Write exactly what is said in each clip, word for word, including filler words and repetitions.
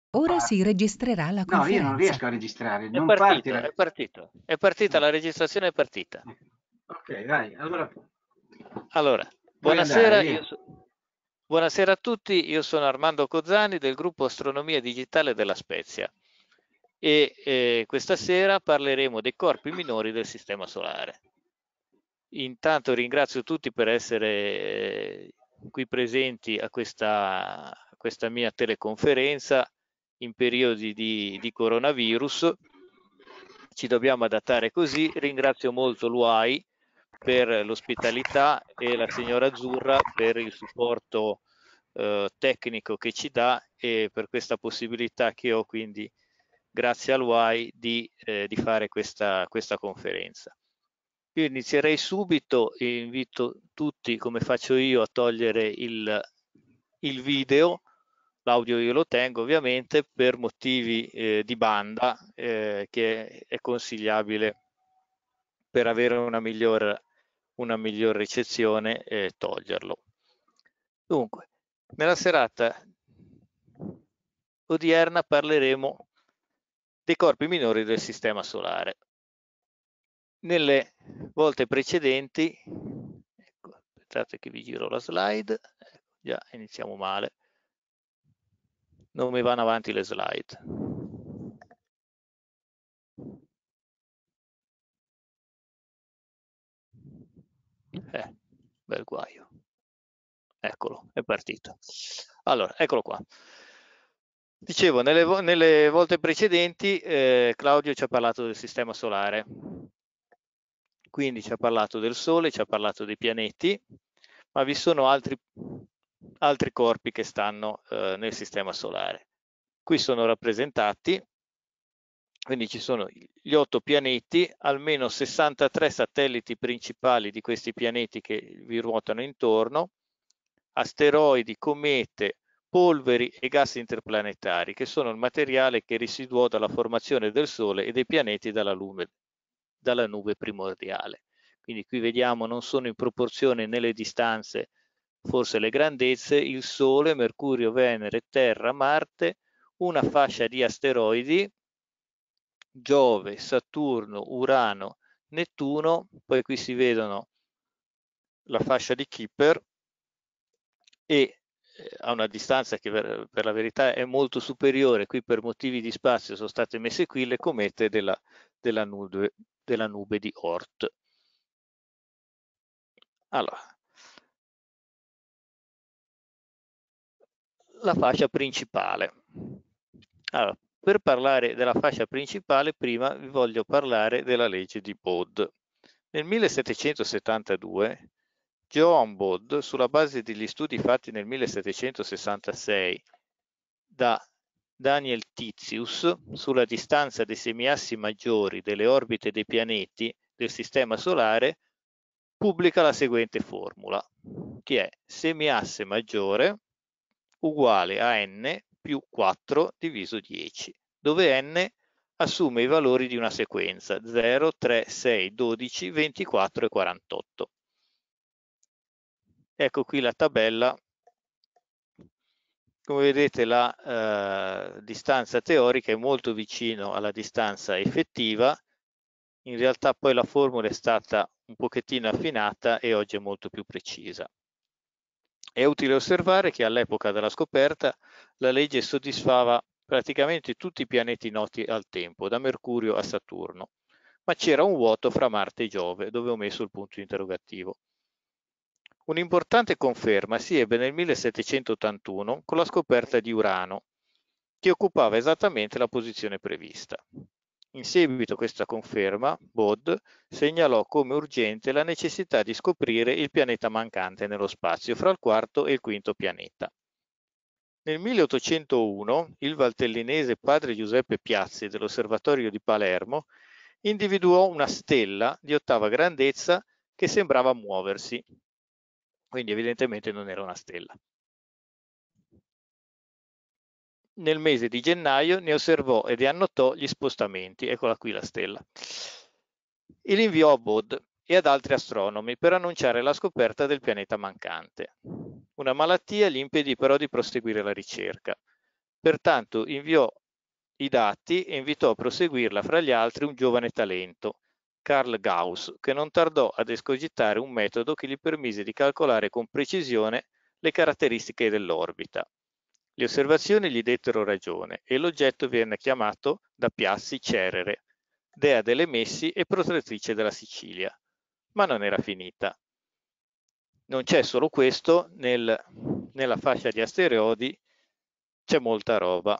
Ora si registrerà la No, io non conferenza. riesco a registrare, È non parti partito, la... è partito, è partita, Ah, la registrazione è partita. ecco. Ok, vai, allora Allora, puoi andare, buonasera, via. io so- buonasera a tutti, io sono Armando Cozzani del gruppo Astronomia Digitale della Spezia e eh, questa sera parleremo dei corpi minori del Sistema Solare. Intanto ringrazio tutti per essere eh, qui presenti a questa, a questa mia teleconferenza in periodi di, di coronavirus. Ci dobbiamo adattare così. Ringrazio molto l'U A I per l'ospitalità e la signora Azzurra per il supporto eh, tecnico che ci dà e per questa possibilità che ho quindi grazie all'U A I di, eh, di fare questa, questa conferenza. Io inizierei subito e invito tutti, come faccio io, a togliere il, il video. L'audio io lo tengo ovviamente per motivi eh, di banda eh, che è consigliabile per avere una miglior, una miglior ricezione e toglierlo. Dunque, nella serata odierna parleremo dei corpi minori del Sistema Solare. Nelle volte precedenti, ecco, aspettate che vi giro la slide, ecco, già iniziamo male, non mi vanno avanti le slide. Eh, bel guaio. Eccolo, è partito. Allora, eccolo qua. Dicevo, nelle, nelle volte precedenti eh, Claudio ci ha parlato del Sistema Solare, quindi ci ha parlato del Sole, ci ha parlato dei pianeti, ma vi sono altri, altri corpi che stanno eh, nel Sistema Solare. Qui sono rappresentati, quindi ci sono gli otto pianeti, almeno sessantatré satelliti principali di questi pianeti che vi ruotano intorno, asteroidi, comete, polveri e gas interplanetari, che sono il materiale che residuò dalla formazione del Sole e dei pianeti dalla nube, dalla nube primordiale. Quindi qui vediamo non sono in proporzione nelle distanze, forse le grandezze, il Sole, Mercurio, Venere, Terra, Marte, una fascia di asteroidi, Giove, Saturno, Urano, Nettuno, poi qui si vedono la fascia di Kuiper e a una distanza che per, per la verità è molto superiore, qui per motivi di spazio sono state messe qui le comete della, della, nube, della nube di Oort. Allora, la fascia principale. Allora, per parlare della fascia principale, prima vi voglio parlare della legge di Bode. Nel millesettecentosettantadue, Johann Bode, sulla base degli studi fatti nel millesettecentosessantasei da Daniel Titius sulla distanza dei semiassi maggiori delle orbite dei pianeti del Sistema Solare, pubblica la seguente formula, che è semiasse maggiore uguale a n più quattro diviso dieci, dove n assume i valori di una sequenza zero, tre, sei, dodici, ventiquattro e quarantotto. Ecco qui la tabella. Come vedete la eh, distanza teorica è molto vicino alla distanza effettiva, in realtà poi la formula è stata un pochettino affinata e oggi è molto più precisa. È utile osservare che all'epoca della scoperta la legge soddisfava praticamente tutti i pianeti noti al tempo, da Mercurio a Saturno, ma c'era un vuoto fra Marte e Giove, dove ho messo il punto interrogativo. Un'importante conferma si ebbe nel millesettecentottantuno con la scoperta di Urano, che occupava esattamente la posizione prevista. In seguito a questa conferma, Bode segnalò come urgente la necessità di scoprire il pianeta mancante nello spazio fra il quarto e il quinto pianeta. Nel milleottocentouno il valtellinese padre Giuseppe Piazzi dell'Osservatorio di Palermo individuò una stella di ottava grandezza che sembrava muoversi, quindi evidentemente non era una stella. Nel mese di gennaio ne osservò ed annotò gli spostamenti, eccola qui la stella, e li inviò a Bode e ad altri astronomi per annunciare la scoperta del pianeta mancante. Una malattia gli impedì però di proseguire la ricerca. Pertanto inviò i dati e invitò a proseguirla fra gli altri un giovane talento, Carl Gauss, che non tardò ad escogitare un metodo che gli permise di calcolare con precisione le caratteristiche dell'orbita. Le osservazioni gli dettero ragione e l'oggetto venne chiamato da Piazzi Cerere, dea delle messi e protettrice della Sicilia. Ma non era finita. Non c'è solo questo, nel, nella fascia di asteroidi c'è molta roba.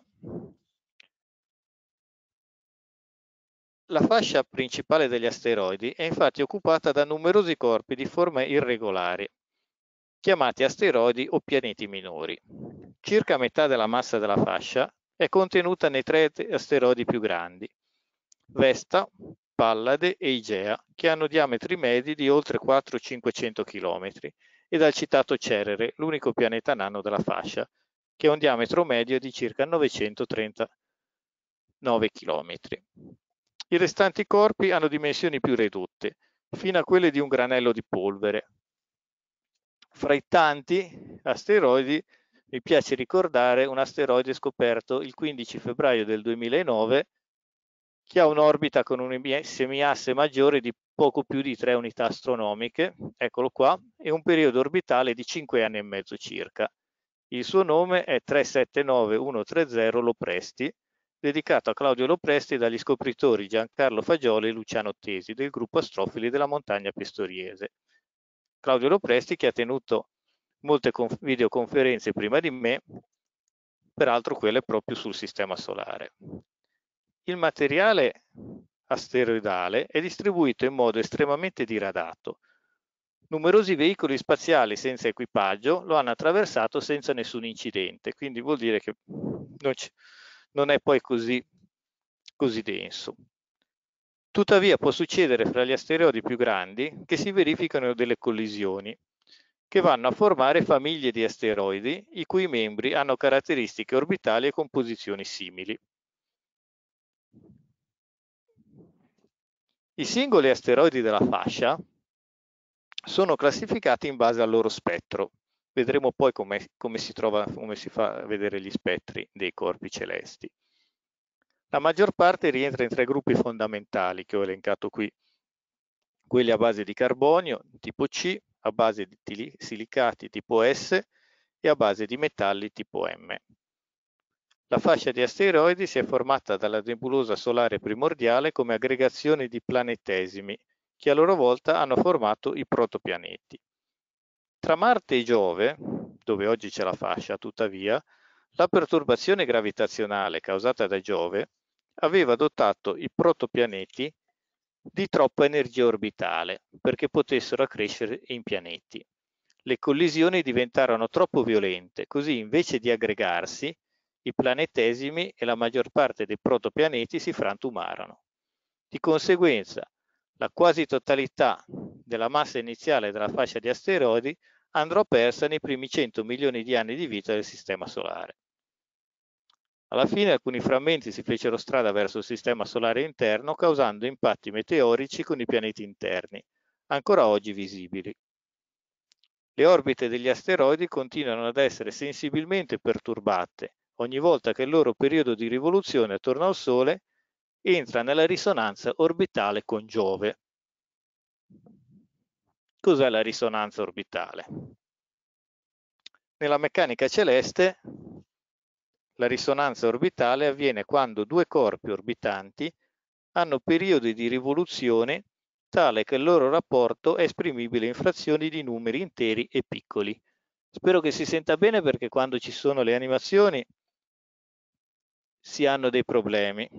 La fascia principale degli asteroidi è infatti occupata da numerosi corpi di forma irregolare, chiamati asteroidi o pianeti minori. Circa metà della massa della fascia è contenuta nei tre asteroidi più grandi, Vesta, Pallade e Igea, che hanno diametri medi di oltre quattrocento cinquecento chilometri, e dal citato Cerere, l'unico pianeta nano della fascia, che ha un diametro medio di circa novecentotrentanove chilometri. I restanti corpi hanno dimensioni più ridotte, fino a quelle di un granello di polvere. Fra i tanti asteroidi mi piace ricordare un asteroide scoperto il quindici febbraio del duemilanove che ha un'orbita con un semiasse maggiore di poco più di tre unità astronomiche, eccolo qua, e un periodo orbitale di cinque anni e mezzo circa. Il suo nome è tre sette nove uno tre zero Lopresti, dedicato a Claudio Lopresti dagli scopritori Giancarlo Fagioli e Luciano Tesi del gruppo Astrofili della Montagna Pistoriese. Claudio Lopresti che ha tenuto molte videoconferenze prima di me, peraltro quelle proprio sul Sistema Solare. Il materiale asteroidale è distribuito in modo estremamente diradato. Numerosi veicoli spaziali senza equipaggio lo hanno attraversato senza nessun incidente, quindi vuol dire che non, non è poi così, così denso. Tuttavia può succedere fra gli asteroidi più grandi che si verificano delle collisioni, che vanno a formare famiglie di asteroidi i cui membri hanno caratteristiche orbitali e composizioni simili. I singoli asteroidi della fascia sono classificati in base al loro spettro. Vedremo poi come, come si trova, come si fa a vedere gli spettri dei corpi celesti. La maggior parte rientra in tre gruppi fondamentali che ho elencato qui. Quelli a base di carbonio, tipo C, a base di silicati tipo S e a base di metalli tipo M. La fascia di asteroidi si è formata dalla nebulosa solare primordiale come aggregazione di planetesimi, che a loro volta hanno formato i protopianeti. Tra Marte e Giove, dove oggi c'è la fascia, tuttavia, la perturbazione gravitazionale causata da Giove aveva dotato i protopianeti di troppa energia orbitale perché potessero accrescere in pianeti. Le collisioni diventarono troppo violente, così invece di aggregarsi, i planetesimi e la maggior parte dei protopianeti si frantumarono. Di conseguenza, la quasi totalità della massa iniziale della fascia di asteroidi andrò persa nei primi cento milioni di anni di vita del Sistema Solare. Alla fine alcuni frammenti si fecero strada verso il Sistema Solare interno, causando impatti meteorici con i pianeti interni, ancora oggi visibili. Le orbite degli asteroidi continuano ad essere sensibilmente perturbate ogni volta che il loro periodo di rivoluzione attorno al Sole entra nella risonanza orbitale con Giove. Cos'è la risonanza orbitale? Nella meccanica celeste la risonanza orbitale avviene quando due corpi orbitanti hanno periodi di rivoluzione tale che il loro rapporto è esprimibile in frazioni di numeri interi e piccoli. Spero che si senta bene perché quando ci sono le animazioni si hanno dei problemi.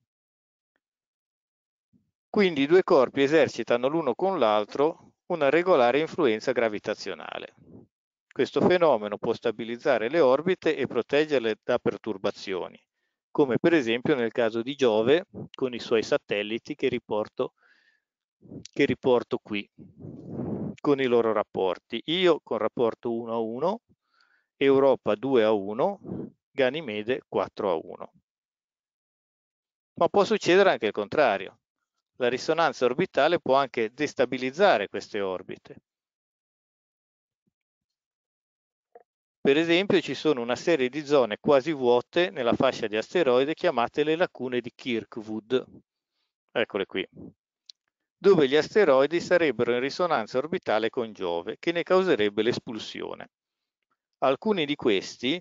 Quindi i due corpi esercitano l'uno con l'altro una regolare influenza gravitazionale. Questo fenomeno può stabilizzare le orbite e proteggerle da perturbazioni, come per esempio nel caso di Giove con i suoi satelliti che riporto, che riporto qui, con i loro rapporti. Io con rapporto uno a uno, Europa due a uno, Ganimede quattro a uno. Ma può succedere anche il contrario. La risonanza orbitale può anche destabilizzare queste orbite. Per esempio, ci sono una serie di zone quasi vuote nella fascia di asteroide chiamate le lacune di Kirkwood, eccole qui, dove gli asteroidi sarebbero in risonanza orbitale con Giove, che ne causerebbe l'espulsione. Alcuni di questi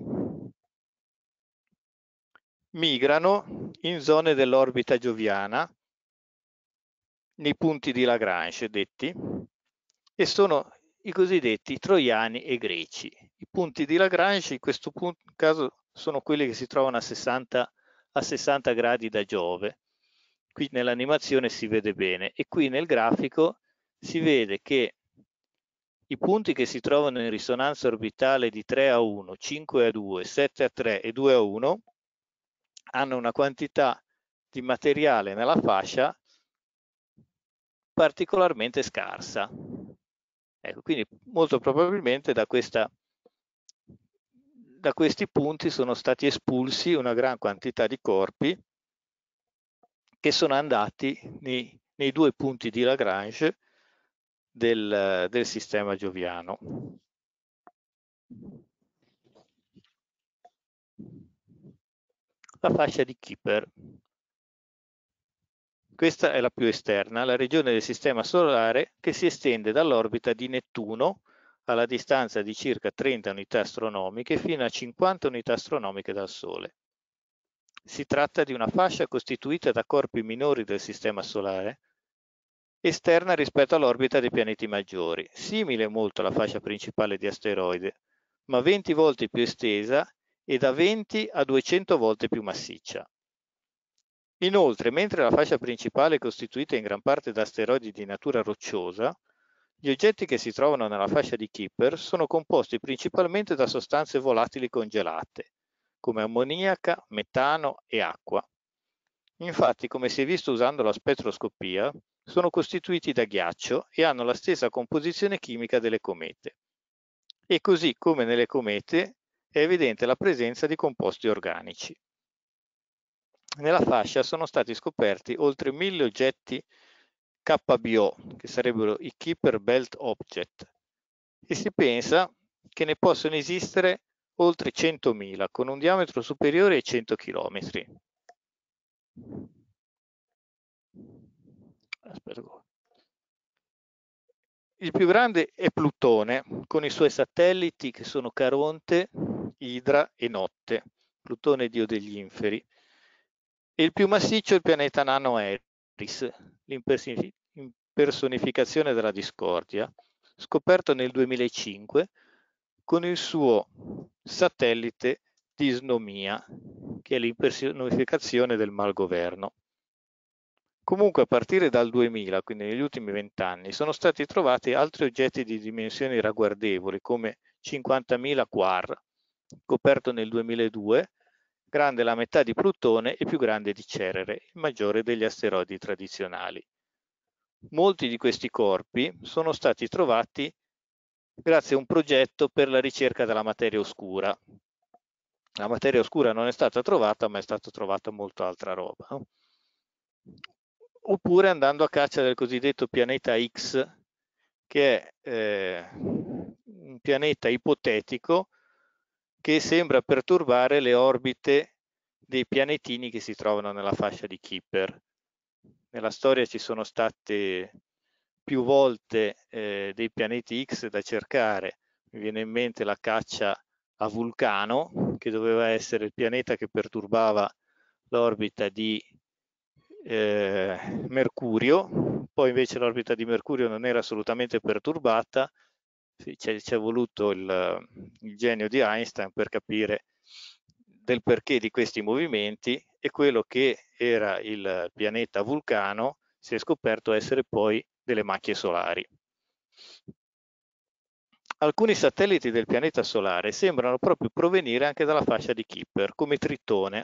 migrano in zone dell'orbita gioviana, nei punti di Lagrange detti, e sono i cosiddetti troiani e greci. I punti di Lagrange in questo punto, caso sono quelli che si trovano a sessanta, a sessanta gradi da Giove. Qui nell'animazione si vede bene e qui nel grafico si vede che i punti che si trovano in risonanza orbitale di tre a uno, cinque a due, sette a tre e due a uno hanno una quantità di materiale nella fascia particolarmente scarsa. Ecco, quindi molto probabilmente da, questa, da questi punti sono stati espulsi una gran quantità di corpi che sono andati nei, nei due punti di Lagrange del, del sistema gioviano. La fascia di Kuiper. Questa è la più esterna, la regione del sistema solare che si estende dall'orbita di Nettuno alla distanza di circa trenta unità astronomiche fino a cinquanta unità astronomiche dal Sole. Si tratta di una fascia costituita da corpi minori del sistema solare, esterna rispetto all'orbita dei pianeti maggiori, simile molto alla fascia principale di asteroide, ma venti volte più estesa e da venti a duecento volte più massiccia. Inoltre, mentre la fascia principale è costituita in gran parte da asteroidi di natura rocciosa, gli oggetti che si trovano nella fascia di Kuiper sono composti principalmente da sostanze volatili congelate, come ammoniaca, metano e acqua. Infatti, come si è visto usando la spettroscopia, sono costituiti da ghiaccio e hanno la stessa composizione chimica delle comete. E così come nelle comete è evidente la presenza di composti organici. Nella fascia sono stati scoperti oltre mille oggetti K B O, che sarebbero i Kuiper Belt Object, e si pensa che ne possono esistere oltre centomila, con un diametro superiore ai cento chilometri. Aspetta. Il più grande è Plutone, con i suoi satelliti che sono Caronte, Idra e Notte, Plutone dio degli inferi. E il più massiccio è il pianeta nano Eris, l'impersonificazione della discordia, scoperto nel duemilacinque con il suo satellite Disnomia, che è l'impersonificazione del malgoverno. Comunque a partire dal duemila, quindi negli ultimi vent'anni, sono stati trovati altri oggetti di dimensioni ragguardevoli come cinquantamila Quar, scoperto nel duemiladue, grande la metà di Plutone e più grande di Cerere, il maggiore degli asteroidi tradizionali. Molti di questi corpi sono stati trovati grazie a un progetto per la ricerca della materia oscura. La materia oscura non è stata trovata, ma è stata trovata molta altra roba. No? Oppure andando a caccia del cosiddetto pianeta X, che è eh, un pianeta ipotetico che sembra perturbare le orbite dei pianetini che si trovano nella fascia di Kuiper. Nella storia ci sono state più volte eh, dei pianeti X da cercare. Mi viene in mente la caccia a Vulcano, che doveva essere il pianeta che perturbava l'orbita di eh, Mercurio, poi invece l'orbita di Mercurio non era assolutamente perturbata. Ci è voluto il, il genio di Einstein per capire del perché di questi movimenti, e quello che era il pianeta Vulcano si è scoperto essere poi delle macchie solari. Alcuni satelliti del pianeta solare sembrano proprio provenire anche dalla fascia di Kuiper, come Tritone.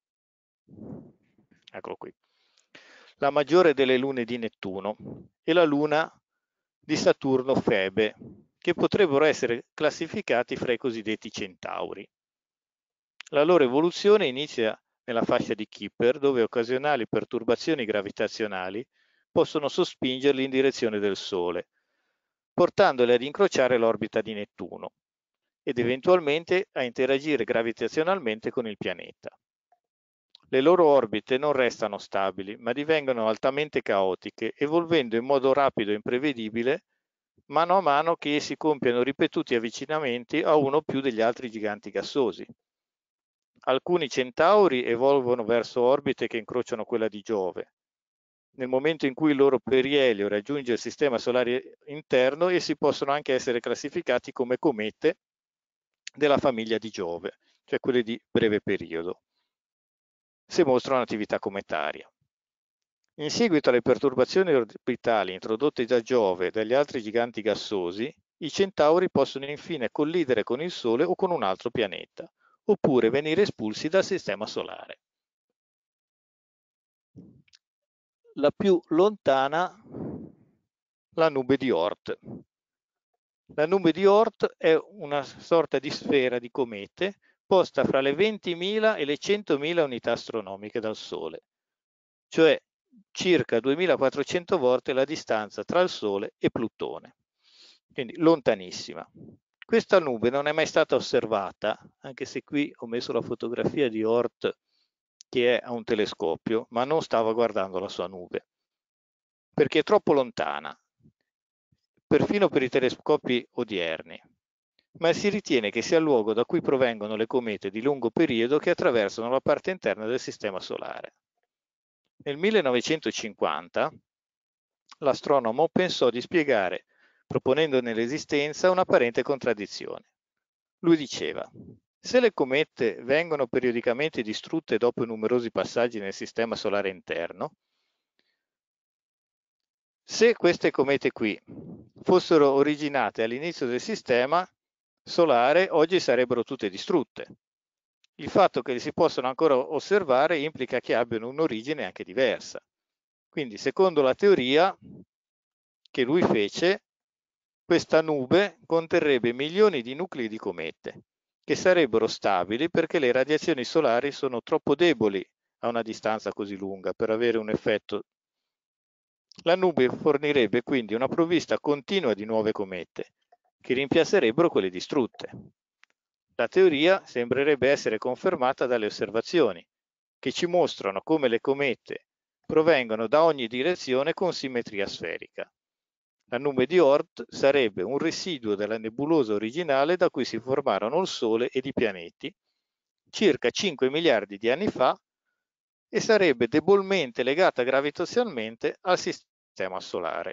Eccolo qui. La maggiore delle lune di Nettuno e la luna di Saturno Febe, che potrebbero essere classificati fra i cosiddetti centauri. La loro evoluzione inizia nella fascia di Kuiper, dove occasionali perturbazioni gravitazionali possono sospingerli in direzione del Sole, portandoli ad incrociare l'orbita di Nettuno, ed eventualmente a interagire gravitazionalmente con il pianeta. Le loro orbite non restano stabili, ma divengono altamente caotiche, evolvendo in modo rapido e imprevedibile mano a mano che essi compiono ripetuti avvicinamenti a uno o più degli altri giganti gassosi. Alcuni centauri evolvono verso orbite che incrociano quella di Giove. Nel momento in cui il loro perielio raggiunge il sistema solare interno, essi possono anche essere classificati come comete della famiglia di Giove, cioè quelli di breve periodo, se mostrano un'attività cometaria. In seguito alle perturbazioni orbitali introdotte da Giove e dagli altri giganti gassosi, i centauri possono infine collidere con il Sole o con un altro pianeta, oppure venire espulsi dal sistema solare. La più lontana, la nube di Oort. La nube di Oort è una sorta di sfera di comete posta fra le ventimila e le centomila unità astronomiche dal Sole, cioè circa duemilaquattrocento volte la distanza tra il Sole e Plutone, quindi lontanissima. Questa nube non è mai stata osservata, anche se qui ho messo la fotografia di Oort che è a un telescopio, ma non stava guardando la sua nube, perché è troppo lontana, perfino per i telescopi odierni, ma si ritiene che sia il luogo da cui provengono le comete di lungo periodo che attraversano la parte interna del Sistema Solare. Nel millenovecentocinquanta l'astronomo pensò di spiegare, proponendone l'esistenza, un'apparente contraddizione. Lui diceva: se le comete vengono periodicamente distrutte dopo numerosi passaggi nel Sistema Solare interno, se queste comete qui fossero originate all'inizio del Sistema Solare, oggi sarebbero tutte distrutte. Il fatto che si possano ancora osservare implica che abbiano un'origine anche diversa. Quindi, secondo la teoria che lui fece, questa nube conterrebbe milioni di nuclei di comete, che sarebbero stabili perché le radiazioni solari sono troppo deboli a una distanza così lunga per avere un effetto. La nube fornirebbe quindi una provvista continua di nuove comete, che rimpiazzerebbero quelle distrutte. La teoria sembrerebbe essere confermata dalle osservazioni, che ci mostrano come le comete provengono da ogni direzione con simmetria sferica. La nube di Oort sarebbe un residuo della nebulosa originale da cui si formarono il Sole ed i pianeti circa cinque miliardi di anni fa e sarebbe debolmente legata gravitazionalmente al Sistema Solare.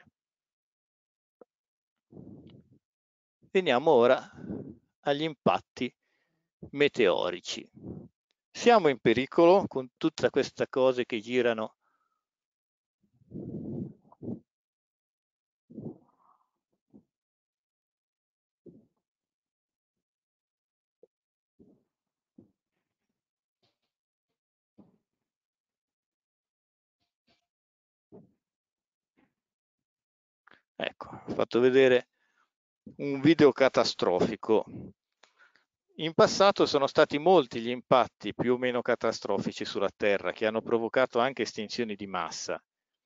Veniamo ora agli impatti meteorici. Siamo in pericolo con tutta questa cose che girano ecco, ho fatto vedere un video catastrofico. In passato sono stati molti gli impatti più o meno catastrofici sulla Terra che hanno provocato anche estinzioni di massa.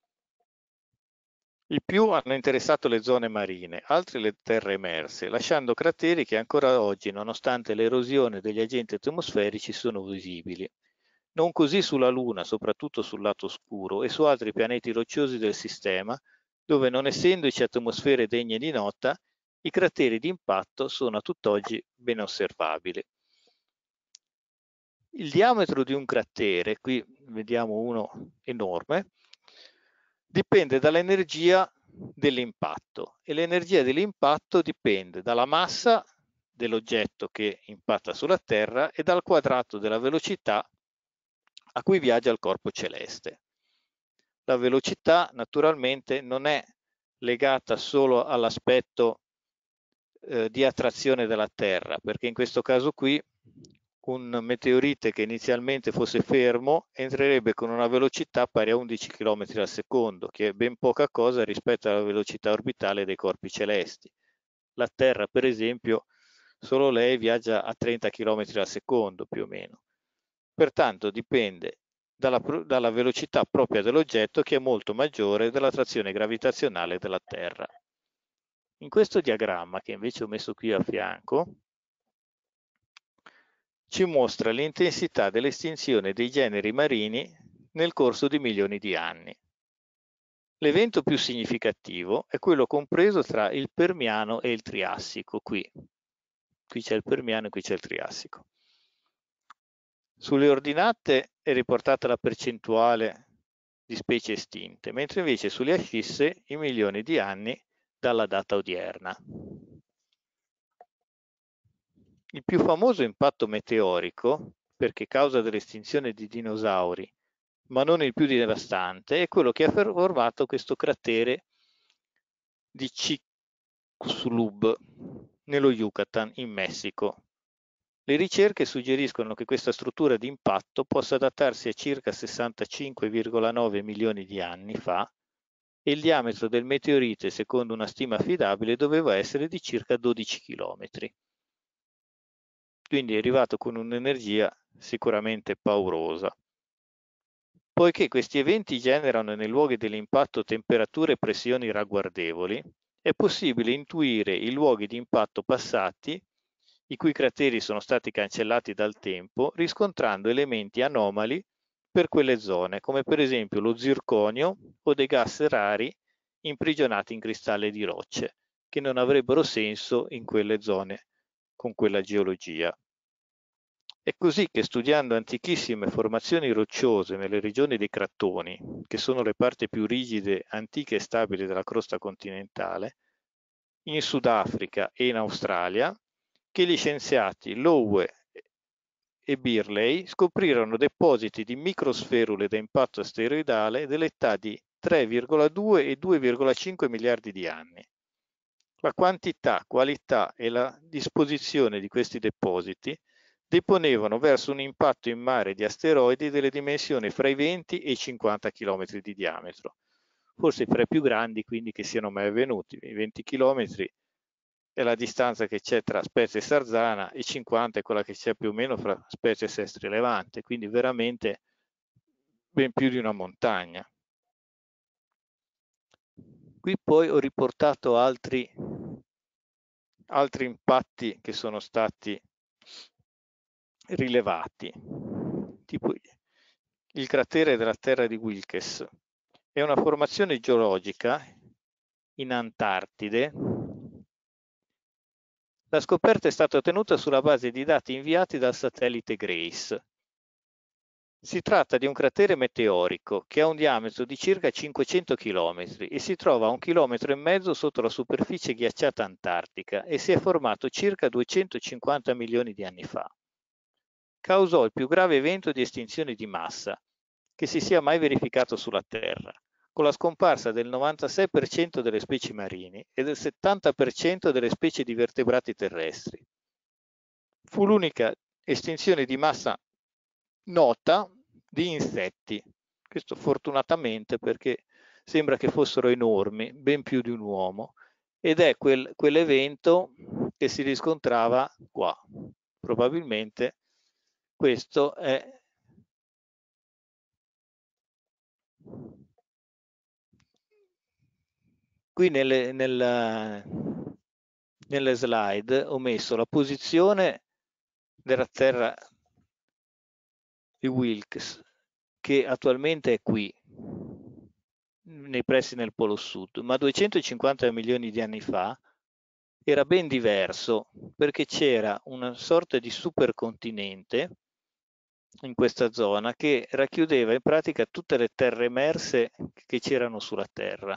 I più hanno interessato le zone marine, altri le terre emerse, lasciando crateri che ancora oggi, nonostante l'erosione degli agenti atmosferici, sono visibili. Non così sulla Luna, soprattutto sul lato oscuro, e su altri pianeti rocciosi del sistema, dove non essendoci atmosfere degne di nota, i crateri di impatto sono a tutt'oggi ben osservabili. Il diametro di un cratere, qui vediamo uno enorme, dipende dall'energia dell'impatto e l'energia dell'impatto dipende dalla massa dell'oggetto che impatta sulla Terra e dal quadrato della velocità a cui viaggia il corpo celeste. La velocità naturalmente non è legata solo all'aspetto eh, di attrazione della Terra, perché in questo caso qui un meteorite che inizialmente fosse fermo entrerebbe con una velocità pari a undici chilometri al secondo, che è ben poca cosa rispetto alla velocità orbitale dei corpi celesti. La Terra, per esempio, solo lei viaggia a trenta chilometri al secondo più o meno. Pertanto dipende dalla, dalla velocità propria dell'oggetto, che è molto maggiore dell'attrazione gravitazionale della Terra. In questo diagramma, che invece ho messo qui a fianco, ci mostra l'intensità dell'estinzione dei generi marini nel corso di milioni di anni. L'evento più significativo è quello compreso tra il Permiano e il Triassico, qui. Qui c'è il Permiano e qui c'è il Triassico. Sulle ordinate è riportata la percentuale di specie estinte, mentre invece sulle ascisse i milioni di anni dalla data odierna. Il più famoso impatto meteorico, perché causa dell'estinzione di dinosauri, ma non il più devastante, è quello che ha formato questo cratere di Chicxulub nello Yucatan, in Messico. Le ricerche suggeriscono che questa struttura di impatto possa datarsi a circa sessantacinque virgola nove milioni di anni fa e il diametro del meteorite, secondo una stima affidabile, doveva essere di circa dodici chilometri. Quindi è arrivato con un'energia sicuramente paurosa. Poiché questi eventi generano nei luoghi dell'impatto temperature e pressioni ragguardevoli, è possibile intuire i luoghi di impatto passati i cui crateri sono stati cancellati dal tempo, riscontrando elementi anomali per quelle zone, come per esempio lo zirconio o dei gas rari imprigionati in cristalli di rocce, che non avrebbero senso in quelle zone con quella geologia. È così che studiando antichissime formazioni rocciose nelle regioni dei cratoni, che sono le parti più rigide, antiche e stabili della crosta continentale, in Sudafrica e in Australia, che gli scienziati Lowe e Birley scoprirono depositi di microsferule da impatto asteroidale dell'età di tre virgola due e due virgola cinque miliardi di anni. La quantità, qualità e la disposizione di questi depositi deponevano verso un impatto in mare di asteroidi delle dimensioni fra i venti e i cinquanta chilometri di diametro. Forse fra i più grandi, quindi, che siano mai avvenuti. I venti chilometri è la distanza che c'è tra Spezies Sarzana e cinquanta è quella che c'è più o meno fra Spezies Estri Levante, quindi veramente ben più di una montagna. Qui poi ho riportato altri, altri impatti che sono stati rilevati, tipo il cratere della terra di Wilkes. È una formazione geologica in Antartide. La scoperta è stata ottenuta sulla base di dati inviati dal satellite GRACE. Si tratta di un cratere meteorico che ha un diametro di circa cinquecento chilometri e si trova a un chilometro e mezzo sotto la superficie ghiacciata antartica e si è formato circa duecentocinquanta milioni di anni fa. Causò il più grave evento di estinzione di massa che si sia mai verificato sulla Terra, con la scomparsa del novantasei per cento delle specie marine e del settanta per cento delle specie di vertebrati terrestri. Fu l'unica estinzione di massa nota di insetti, questo fortunatamente perché sembra che fossero enormi, ben più di un uomo, ed è quel, quell'evento che si riscontrava qua. Probabilmente questo è qui nelle, nella, nelle slide ho messo la posizione della terra di Wilkes, che attualmente è qui, nei pressi del Polo Sud, ma duecentocinquanta milioni di anni fa era ben diverso, perché c'era una sorta di supercontinente in questa zona che racchiudeva in pratica tutte le terre emerse che c'erano sulla Terra.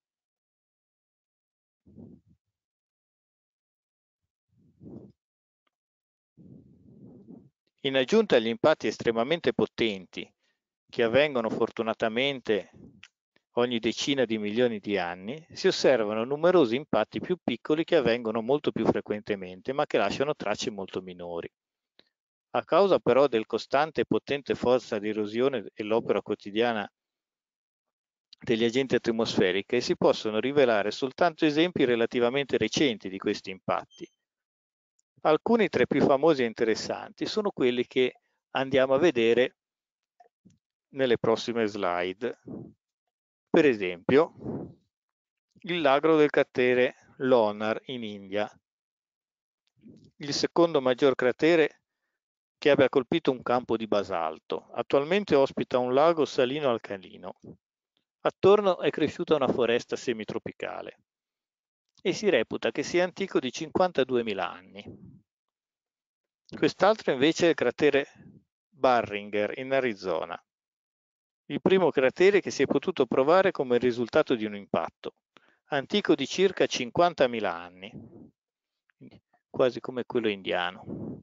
In aggiunta agli impatti estremamente potenti che avvengono fortunatamente ogni decina di milioni di anni, si osservano numerosi impatti più piccoli che avvengono molto più frequentemente, ma che lasciano tracce molto minori. A causa però del costante e potente forza di erosione e l'opera quotidiana degli agenti atmosferici, si possono rivelare soltanto esempi relativamente recenti di questi impatti. Alcuni tra i più famosi e interessanti sono quelli che andiamo a vedere nelle prossime slide. Per esempio, il lago del cratere Lonar in India, il secondo maggior cratere che abbia colpito un campo di basalto. Attualmente ospita un lago salino-alcalino. Attorno è cresciuta una foresta semitropicale e si reputa che sia antico di cinquantaduemila anni. Quest'altro invece è il cratere Barringer in Arizona, il primo cratere che si è potuto provare come risultato di un impatto, antico di circa cinquantamila anni, quasi come quello indiano.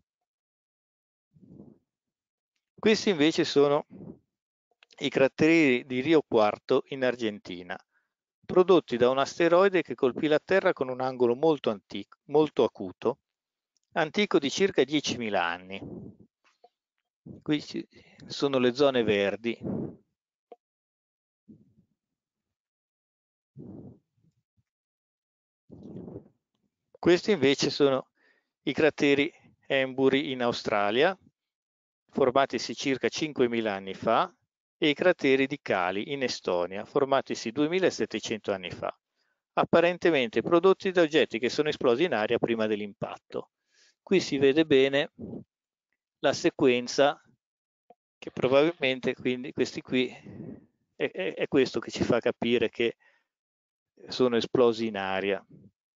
Questi invece sono i crateri di Rio Cuarto in Argentina, prodotti da un asteroide che colpì la Terra con un angolo molto antico, molto acuto, antico di circa diecimila anni. Qui sono le zone verdi. Questi invece sono i crateri Embury in Australia, formatisi circa cinquemila anni fa, e i crateri di Cali in Estonia, formatisi duemilasettecento anni fa, apparentemente prodotti da oggetti che sono esplosi in aria prima dell'impatto. Qui si vede bene la sequenza che probabilmente, quindi questi qui, è, è, è questo che ci fa capire che sono esplosi in aria.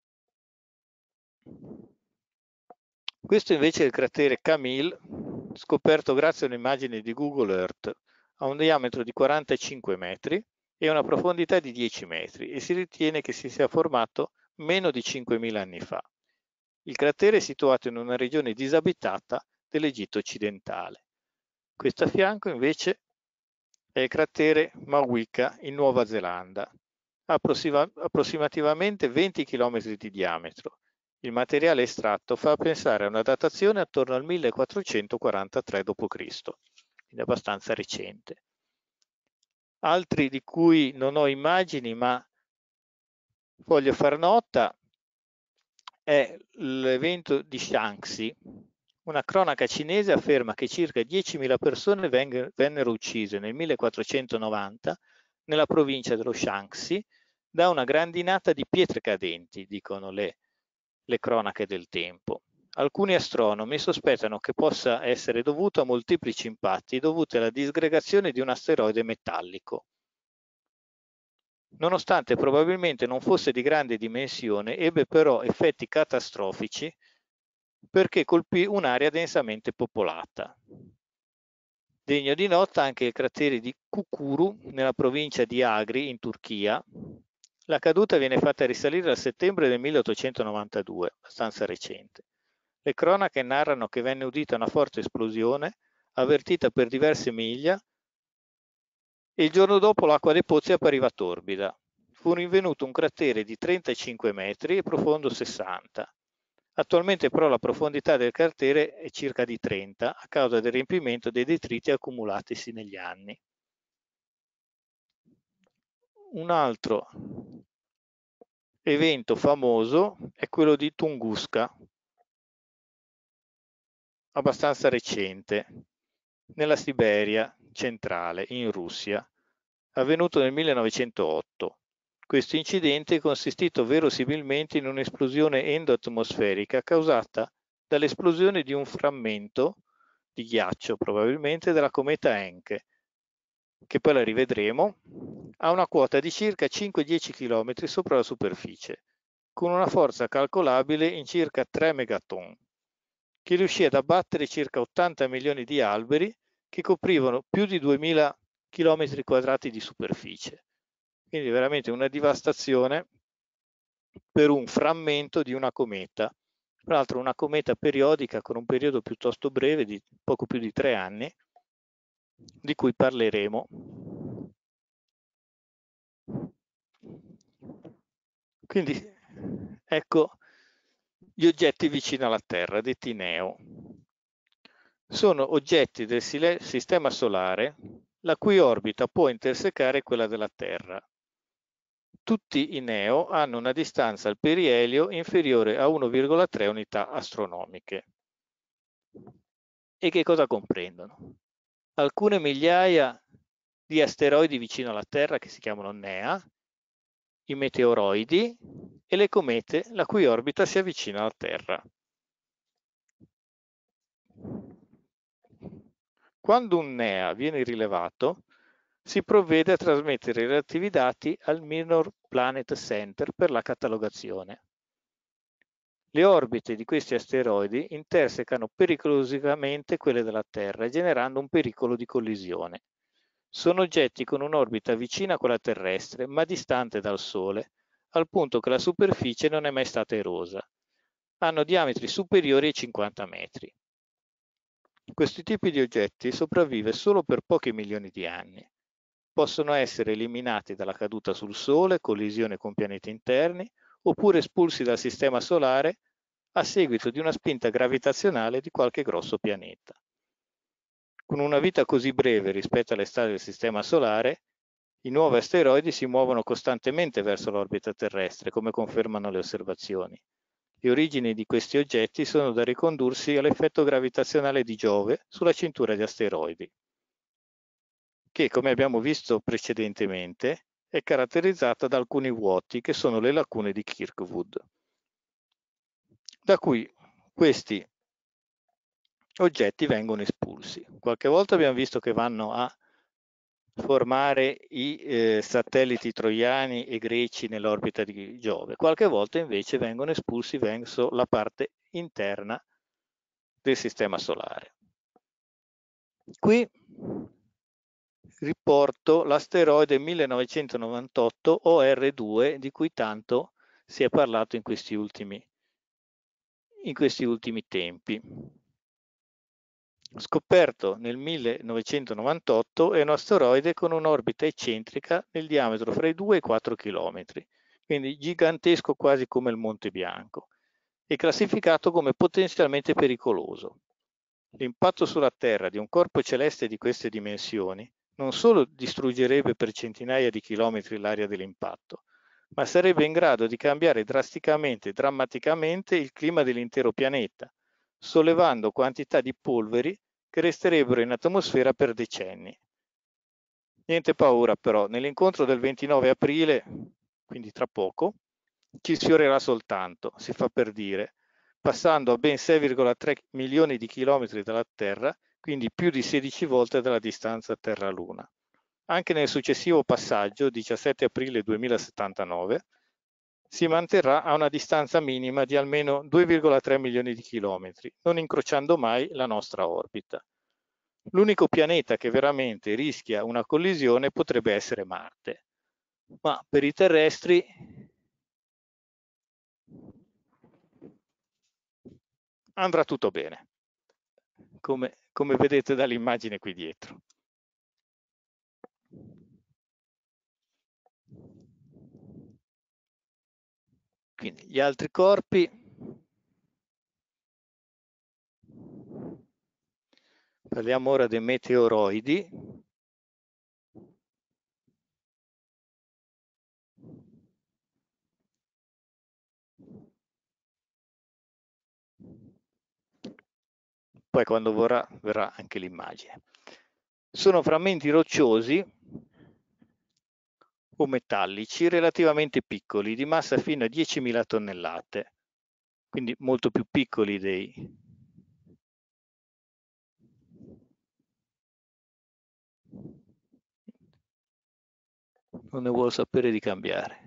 Questo invece è il cratere Camille, scoperto grazie a un'immagine di Google Earth, ha un diametro di quarantacinque metri e una profondità di dieci metri e si ritiene che si sia formato meno di cinquemila anni fa. Il cratere è situato in una regione disabitata dell'Egitto occidentale. Questo a fianco invece è il cratere Mawika in Nuova Zelanda, approssima, approssimativamente venti chilometri di diametro. Il materiale estratto fa pensare a una datazione attorno al millequattrocentoquarantatré dopo Cristo, quindi abbastanza recente. Altri di cui non ho immagini ma voglio far nota è l'evento di Shaanxi. Una cronaca cinese afferma che circa diecimila persone vennero uccise nel millequattrocentonovanta nella provincia dello Shaanxi da una grandinata di pietre cadenti, dicono le, le cronache del tempo. Alcuni astronomi sospettano che possa essere dovuto a molteplici impatti dovuti alla disgregazione di un asteroide metallico. Nonostante probabilmente non fosse di grande dimensione, ebbe però effetti catastrofici perché colpì un'area densamente popolata. Degno di nota anche il cratere di Kukuru nella provincia di Agri in Turchia. La caduta viene fatta risalire al settembre del milleottocentonovantadue, abbastanza recente. Le cronache narrano che venne udita una forte esplosione, avvertita per diverse miglia, e il giorno dopo l'acqua dei pozzi appariva torbida. Fu rinvenuto un cratere di trentacinque metri e profondo sessanta. Attualmente però la profondità del cratere è circa di trenta a causa del riempimento dei detriti accumulatisi negli anni. Un altro evento famoso è quello di Tunguska, abbastanza recente, nella Siberia centrale, in Russia, avvenuto nel millenovecentootto. Questo incidente è consistito verosimilmente in un'esplosione endoatmosferica causata dall'esplosione di un frammento di ghiaccio, probabilmente della cometa Encke, che poi la rivedremo, ha una quota di circa cinque dieci chilometri sopra la superficie, con una forza calcolabile in circa tre megaton, che riuscì ad abbattere circa ottanta milioni di alberi che coprivano più di duemila chilometri quadrati di superficie. Quindi veramente una devastazione per un frammento di una cometa. Tra l'altro una cometa periodica con un periodo piuttosto breve di poco più di tre anni, di cui parleremo. Quindi ecco gli oggetti vicini alla Terra, detti NEO. Sono oggetti del sistema solare la cui orbita può intersecare quella della Terra. Tutti i NEO hanno una distanza al perielio inferiore a uno virgola tre unità astronomiche. E che cosa comprendono? Alcune migliaia di asteroidi vicino alla Terra che si chiamano NEA, i meteoroidi e le comete la cui orbita si avvicina alla Terra. Quando un N E A viene rilevato, si provvede a trasmettere i relativi dati al Minor Planet Center per la catalogazione. Le orbite di questi asteroidi intersecano pericolosamente quelle della Terra, generando un pericolo di collisione. Sono oggetti con un'orbita vicina a quella terrestre, ma distante dal Sole, al punto che la superficie non è mai stata erosa. Hanno diametri superiori ai cinquanta metri. Questi tipi di oggetti sopravvive solo per pochi milioni di anni. Possono essere eliminati dalla caduta sul Sole, collisione con pianeti interni, oppure espulsi dal Sistema Solare a seguito di una spinta gravitazionale di qualche grosso pianeta. Con una vita così breve rispetto alle stelle del Sistema Solare, i nuovi asteroidi si muovono costantemente verso l'orbita terrestre, come confermano le osservazioni. Le origini di questi oggetti sono da ricondursi all'effetto gravitazionale di Giove sulla cintura di asteroidi, che, come abbiamo visto precedentemente, è caratterizzata da alcuni vuoti che sono le lacune di Kirkwood, da cui questi oggetti vengono espulsi. Qualche volta abbiamo visto che vanno a formare i eh, satelliti troiani e greci nell'orbita di Giove. Qualche volta invece vengono espulsi verso la parte interna del Sistema Solare. Qui riporto l'asteroide millenovecentonovantotto O R due di cui tanto si è parlato in questi ultimi, in questi ultimi tempi. Scoperto nel millenovecentonovantotto, è un asteroide con un'orbita eccentrica nel diametro fra i due e i quattro chilometri, quindi gigantesco quasi come il Monte Bianco, e classificato come potenzialmente pericoloso. L'impatto sulla Terra di un corpo celeste di queste dimensioni non solo distruggerebbe per centinaia di chilometri l'area dell'impatto, ma sarebbe in grado di cambiare drasticamente e drammaticamente il clima dell'intero pianeta, sollevando quantità di polveri che resterebbero in atmosfera per decenni. Niente paura però, nell'incontro del ventinove aprile, quindi tra poco, ci sfiorerà soltanto, si fa per dire, passando a ben sei virgola tre milioni di chilometri dalla Terra, quindi più di sedici volte dalla distanza Terra-Luna. Anche nel successivo passaggio, diciassette aprile duemilasettantanove, si manterrà a una distanza minima di almeno due virgola tre milioni di chilometri, non incrociando mai la nostra orbita. L'unico pianeta che veramente rischia una collisione potrebbe essere Marte, ma per i terrestri andrà tutto bene, come, come vedete dall'immagine qui dietro. Quindi gli altri corpi, parliamo ora dei meteoroidi. Poi quando vorrà verrà anche l'immagine. Sono frammenti rocciosi o metallici relativamente piccoli, di massa fino a diecimila tonnellate, quindi molto più piccoli dei non ne vuole sapere di cambiare.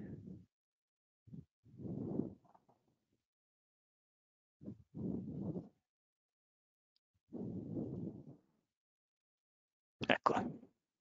Eccola.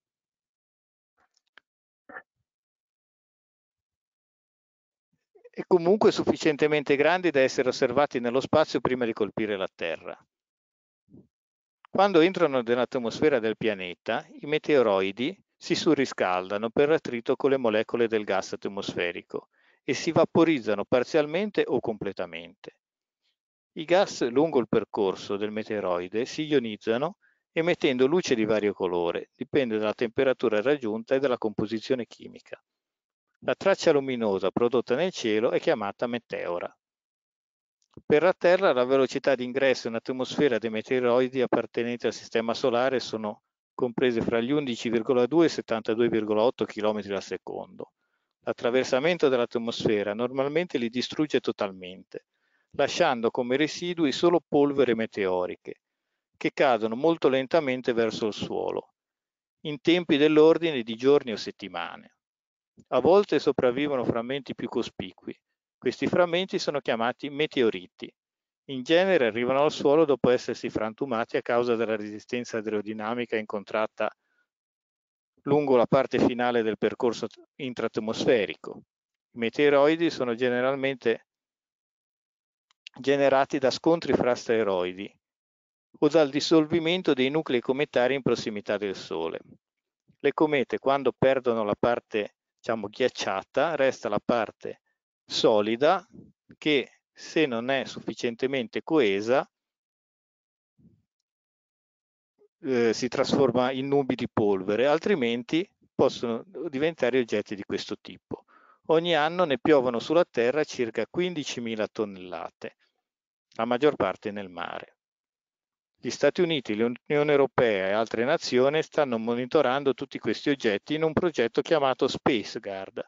E comunque sufficientemente grandi da essere osservati nello spazio prima di colpire la Terra. Quando entrano nell'atmosfera del pianeta, i meteoroidi si surriscaldano per attrito con le molecole del gas atmosferico e si vaporizzano parzialmente o completamente. I gas lungo il percorso del meteoroide si ionizzano emettendo luce di vario colore, dipende dalla temperatura raggiunta e dalla composizione chimica. La traccia luminosa prodotta nel cielo è chiamata meteora. Per la Terra la velocità di ingresso in atmosfera dei meteoroidi appartenenti al Sistema Solare sono comprese fra gli undici virgola due e i settantadue virgola otto chilometri al secondo. L'attraversamento dell'atmosfera normalmente li distrugge totalmente, lasciando come residui solo polvere meteoriche, che cadono molto lentamente verso il suolo, in tempi dell'ordine di giorni o settimane. A volte sopravvivono frammenti più cospicui. Questi frammenti sono chiamati meteoriti. In genere arrivano al suolo dopo essersi frantumati a causa della resistenza aerodinamica incontrata lungo la parte finale del percorso intraatmosferico. I meteoroidi sono generalmente generati da scontri fra asteroidi o dal dissolvimento dei nuclei cometari in prossimità del Sole. Le comete, quando perdono la parte, diciamo, ghiacciata, resta la parte solida che, se non è sufficientemente coesa, eh, si trasforma in nubi di polvere, altrimenti possono diventare oggetti di questo tipo. Ogni anno ne piovono sulla Terra circa quindicimila tonnellate, la maggior parte nel mare. Gli Stati Uniti, l'Unione Europea e altre nazioni stanno monitorando tutti questi oggetti in un progetto chiamato SpaceGuard.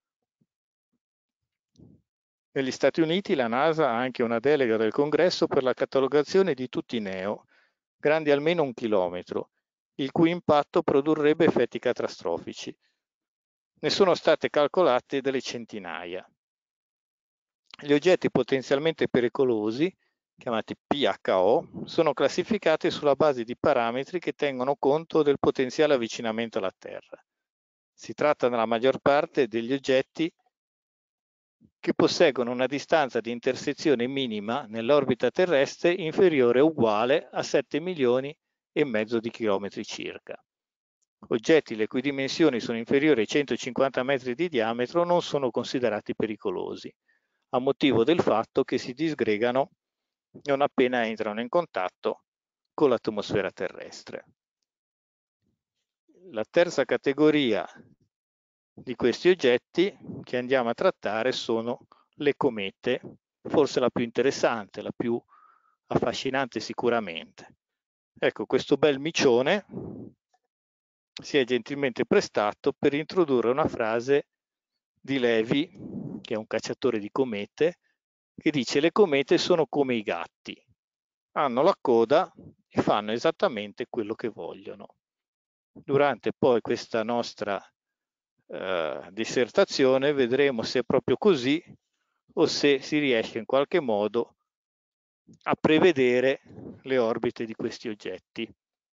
Negli Stati Uniti la NASA ha anche una delega del Congresso per la catalogazione di tutti i neo, grandi almeno un chilometro, il cui impatto produrrebbe effetti catastrofici. Ne sono state calcolate delle centinaia. Gli oggetti potenzialmente pericolosi, chiamati P H O, sono classificati sulla base di parametri che tengono conto del potenziale avvicinamento alla Terra. Si tratta nella maggior parte degli oggetti che posseggono una distanza di intersezione minima nell'orbita terrestre inferiore o uguale a sette milioni e mezzo di chilometri circa. Oggetti le cui dimensioni sono inferiori ai centocinquanta metri di diametro non sono considerati pericolosi, a motivo del fatto che si disgregano non appena entrano in contatto con l'atmosfera terrestre. La terza categoria di questi oggetti che andiamo a trattare sono le comete, forse la più interessante, la più affascinante sicuramente. Ecco, questo bel micione si è gentilmente prestato per introdurre una frase di Levi, che è un cacciatore di comete, che dice: le comete sono come i gatti, hanno la coda e fanno esattamente quello che vogliono. Durante poi questa nostra eh, dissertazione vedremo se è proprio così o se si riesce in qualche modo a prevedere le orbite di questi oggetti.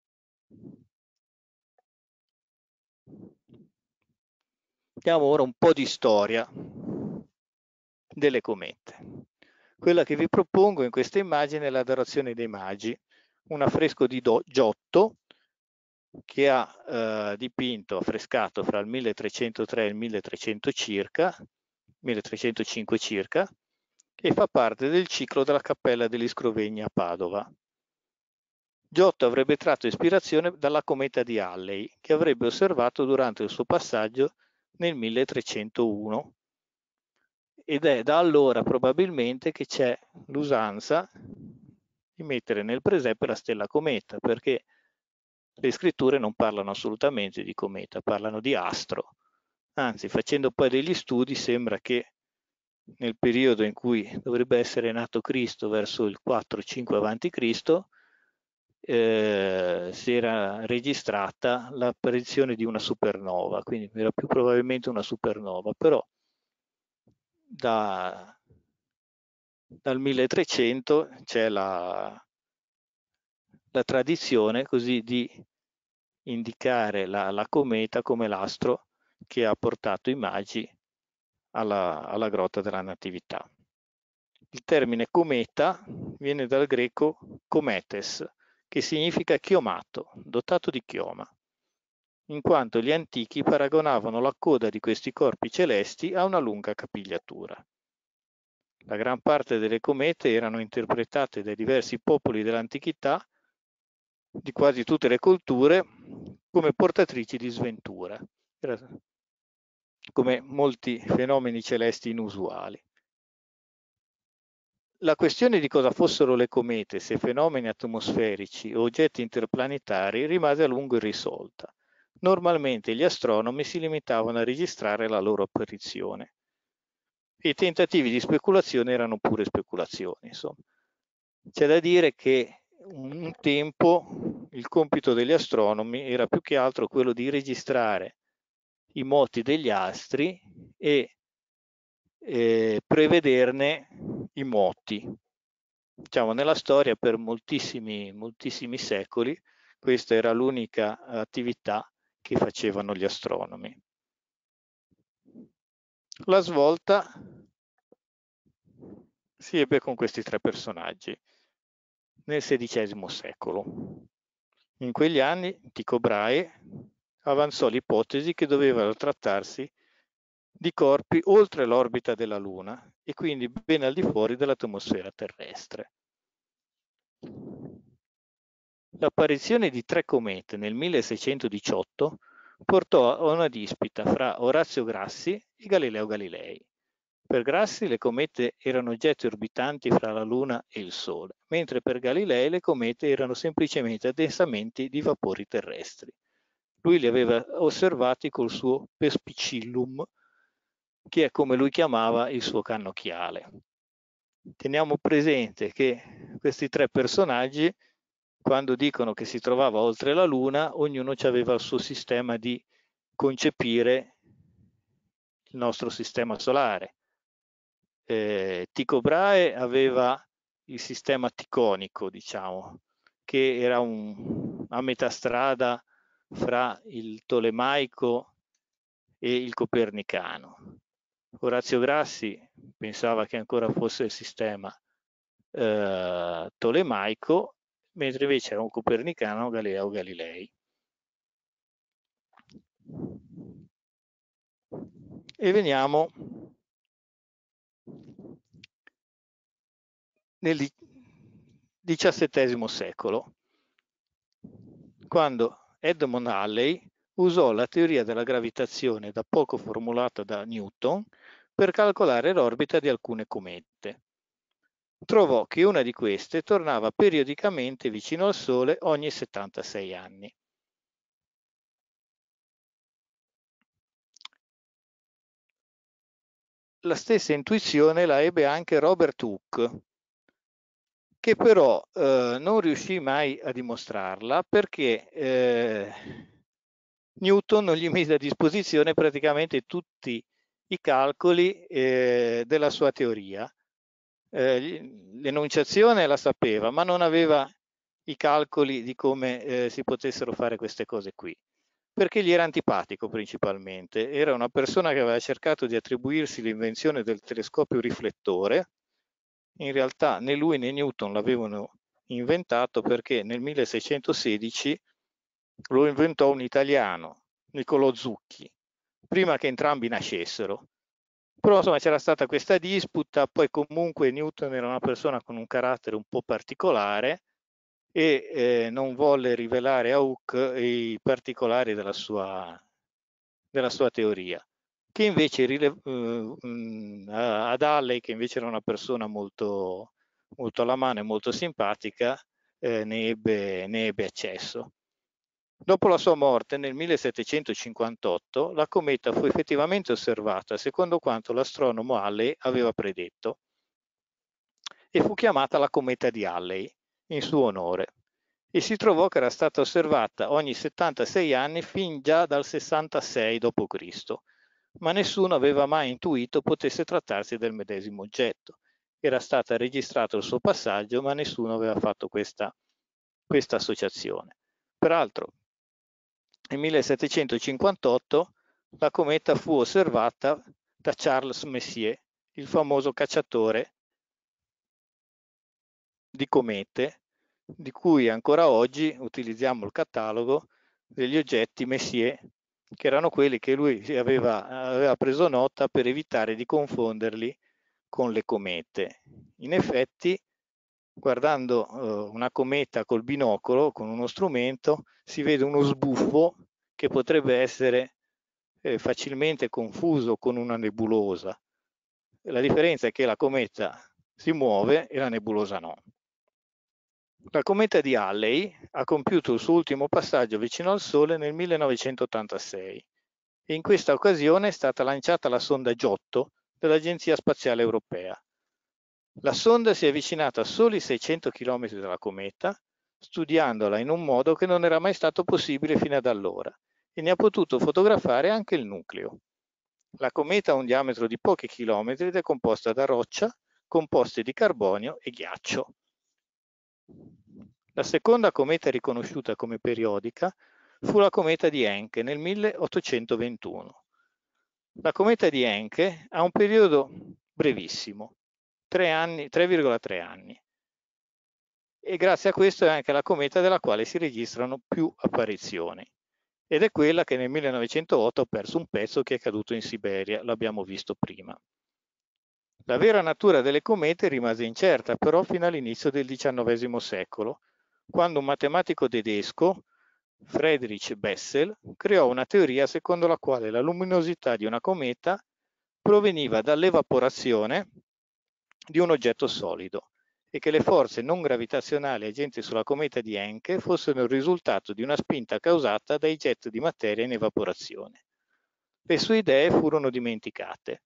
Vediamo ora un po' di storia delle comete. Quella che vi propongo in questa immagine è l'Adorazione dei Magi, un affresco di Giotto che ha eh, dipinto, affrescato fra il milletrecentotre e il milletrecento circa, milletrecentocinque circa, e fa parte del ciclo della Cappella degli Scrovegni a Padova. Giotto avrebbe tratto ispirazione dalla cometa di Halley, che avrebbe osservato durante il suo passaggio nel milletrecentouno, ed è da allora probabilmente che c'è l'usanza di mettere nel presepe la stella cometa, perché le scritture non parlano assolutamente di cometa, parlano di astro. Anzi, facendo poi degli studi sembra che nel periodo in cui dovrebbe essere nato Cristo, verso il quattro cinque avanti Cristo, eh, si era registrata l'apparizione di una supernova, quindi era più probabilmente una supernova, però da, dal milletrecento c'è la, la tradizione così di indicare la, la cometa come l'astro che ha portato i magi alla, alla grotta della Natività. Il termine cometa viene dal greco cometes, che significa chiomato, dotato di chioma, in quanto gli antichi paragonavano la coda di questi corpi celesti a una lunga capigliatura. La gran parte delle comete erano interpretate dai diversi popoli dell'antichità, di quasi tutte le culture, come portatrici di sventura, come molti fenomeni celesti inusuali. La questione di cosa fossero le comete, se fenomeni atmosferici o oggetti interplanetari, rimase a lungo irrisolta. Normalmente gli astronomi si limitavano a registrare la loro apparizione. I tentativi di speculazione erano pure speculazioni, insomma. C'è da dire che un tempo il compito degli astronomi era più che altro quello di registrare i moti degli astri e eh, prevederne i moti. Diciamo, nella storia per moltissimi, moltissimi secoli questa era l'unica attività che facevano gli astronomi. La svolta si ebbe con questi tre personaggi nel sedicesimo secolo. In quegli anni Tycho Brahe avanzò l'ipotesi che doveva trattarsi di corpi oltre l'orbita della Luna e quindi ben al di fuori dell'atmosfera terrestre. L'apparizione di tre comete nel milleseicentodiciotto portò a una dispita fra Orazio Grassi e Galileo Galilei. Per Grassi le comete erano oggetti orbitanti fra la Luna e il Sole, mentre per Galilei le comete erano semplicemente addensamenti di vapori terrestri. Lui li aveva osservati col suo Perspicillum, che è come lui chiamava il suo cannocchiale. Teniamo presente che questi tre personaggi, quando dicono che si trovava oltre la Luna, ognuno aveva il suo sistema di concepire il nostro sistema solare. Eh, Tycho Brahe aveva il sistema ticonico, diciamo, che era un, a metà strada fra il tolemaico e il copernicano. Orazio Grassi pensava che ancora fosse il sistema eh, tolemaico, mentre invece era un copernicano Galileo Galilei. E veniamo nel diciassettesimo secolo, quando Edmund Halley usò la teoria della gravitazione da poco formulata da Newton per calcolare l'orbita di alcune comete. Trovò che una di queste tornava periodicamente vicino al Sole ogni settantasei anni. La stessa intuizione la ebbe anche Robert Hooke, che però eh, non riuscì mai a dimostrarla perché eh, Newton non gli mise a disposizione praticamente tutti i calcoli eh, della sua teoria. Eh, l'enunciazione la sapeva, ma non aveva i calcoli di come eh, si potessero fare queste cose qui, perché gli era antipatico principalmente. Era una persona che aveva cercato di attribuirsi l'invenzione del telescopio riflettore. In realtà né lui né Newton l'avevano inventato perché nel milleseicentosedici lo inventò un italiano, Niccolò Zucchi, prima che entrambi nascessero. Però insomma c'era stata questa disputa, poi comunque Newton era una persona con un carattere un po' particolare e eh, non volle rivelare a Hooke i particolari della sua, della sua teoria, che invece eh, ad Halley, che invece era una persona molto, molto alla mano e molto simpatica, eh, ne, ebbe, ne ebbe accesso. Dopo la sua morte nel millesettecentocinquantotto la cometa fu effettivamente osservata secondo quanto l'astronomo Halley aveva predetto e fu chiamata la cometa di Halley in suo onore e si trovò che era stata osservata ogni settantasei anni fin già dal sessantasei dopo Cristo, ma nessuno aveva mai intuito potesse trattarsi del medesimo oggetto. Era stata registrata il suo passaggio, ma nessuno aveva fatto questa, questa associazione. Peraltro, nel millesettecentocinquantotto la cometa fu osservata da Charles Messier, il famoso cacciatore di comete, di cui ancora oggi utilizziamo il catalogo degli oggetti Messier, che erano quelli che lui aveva, aveva preso nota per evitare di confonderli con le comete. In effetti, guardando uh, una cometa col binocolo, con uno strumento, si vede uno sbuffo che potrebbe essere eh, facilmente confuso con una nebulosa. La differenza è che la cometa si muove e la nebulosa no. La cometa di Halley ha compiuto il suo ultimo passaggio vicino al Sole nel millenovecentottantasei e in questa occasione è stata lanciata la sonda Giotto dell'Agenzia Spaziale Europea. La sonda si è avvicinata a soli seicento chilometri dalla cometa studiandola in un modo che non era mai stato possibile fino ad allora, e ne ha potuto fotografare anche il nucleo. La cometa ha un diametro di pochi chilometri ed è composta da roccia, composti di carbonio e ghiaccio. La seconda cometa riconosciuta come periodica fu la cometa di Encke nel milleottocentoventuno. La cometa di Encke ha un periodo brevissimo, tre virgola tre anni, e grazie a questo è anche la cometa della quale si registrano più apparizioni, ed è quella che nel millenovecentootto ha perso un pezzo che è caduto in Siberia, l'abbiamo visto prima. La vera natura delle comete rimase incerta però fino all'inizio del diciannovesimo secolo, quando un matematico tedesco, Friedrich Bessel, creò una teoria secondo la quale la luminosità di una cometa proveniva dall'evaporazione di un oggetto solido e che le forze non gravitazionali agenti sulla cometa di Encke fossero il risultato di una spinta causata dai jet di materia in evaporazione. Le sue idee furono dimenticate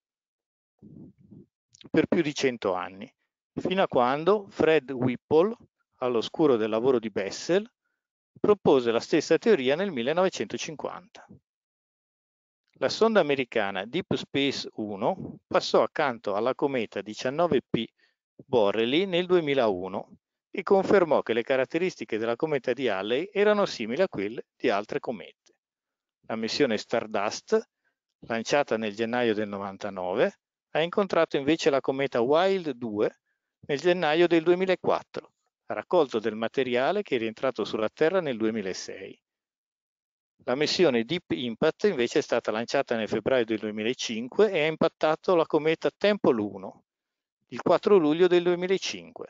per più di cento anni, fino a quando Fred Whipple, all'oscuro del lavoro di Bessel, propose la stessa teoria nel millenovecentocinquanta. La sonda americana Deep Space uno passò accanto alla cometa diciannove P Borrelly nel duemilauno e confermò che le caratteristiche della cometa di Halley erano simili a quelle di altre comete. La missione Stardust, lanciata nel gennaio del novantanove, ha incontrato invece la cometa Wild due nel gennaio del duemilaquattro, ha raccolto del materiale che è rientrato sulla Terra nel duemilasei. La missione Deep Impact invece è stata lanciata nel febbraio del duemilacinque e ha impattato la cometa Tempel uno il quattro luglio del duemilacinque.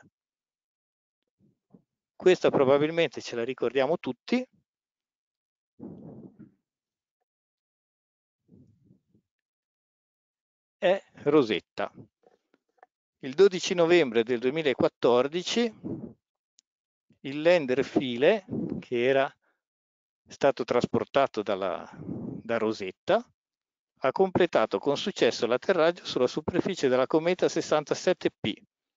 Questa probabilmente ce la ricordiamo tutti. È Rosetta. Il dodici novembre del duemilaquattordici il lander Philae, che era stato trasportato dalla, da Rosetta, ha completato con successo l'atterraggio sulla superficie della cometa sessantasette P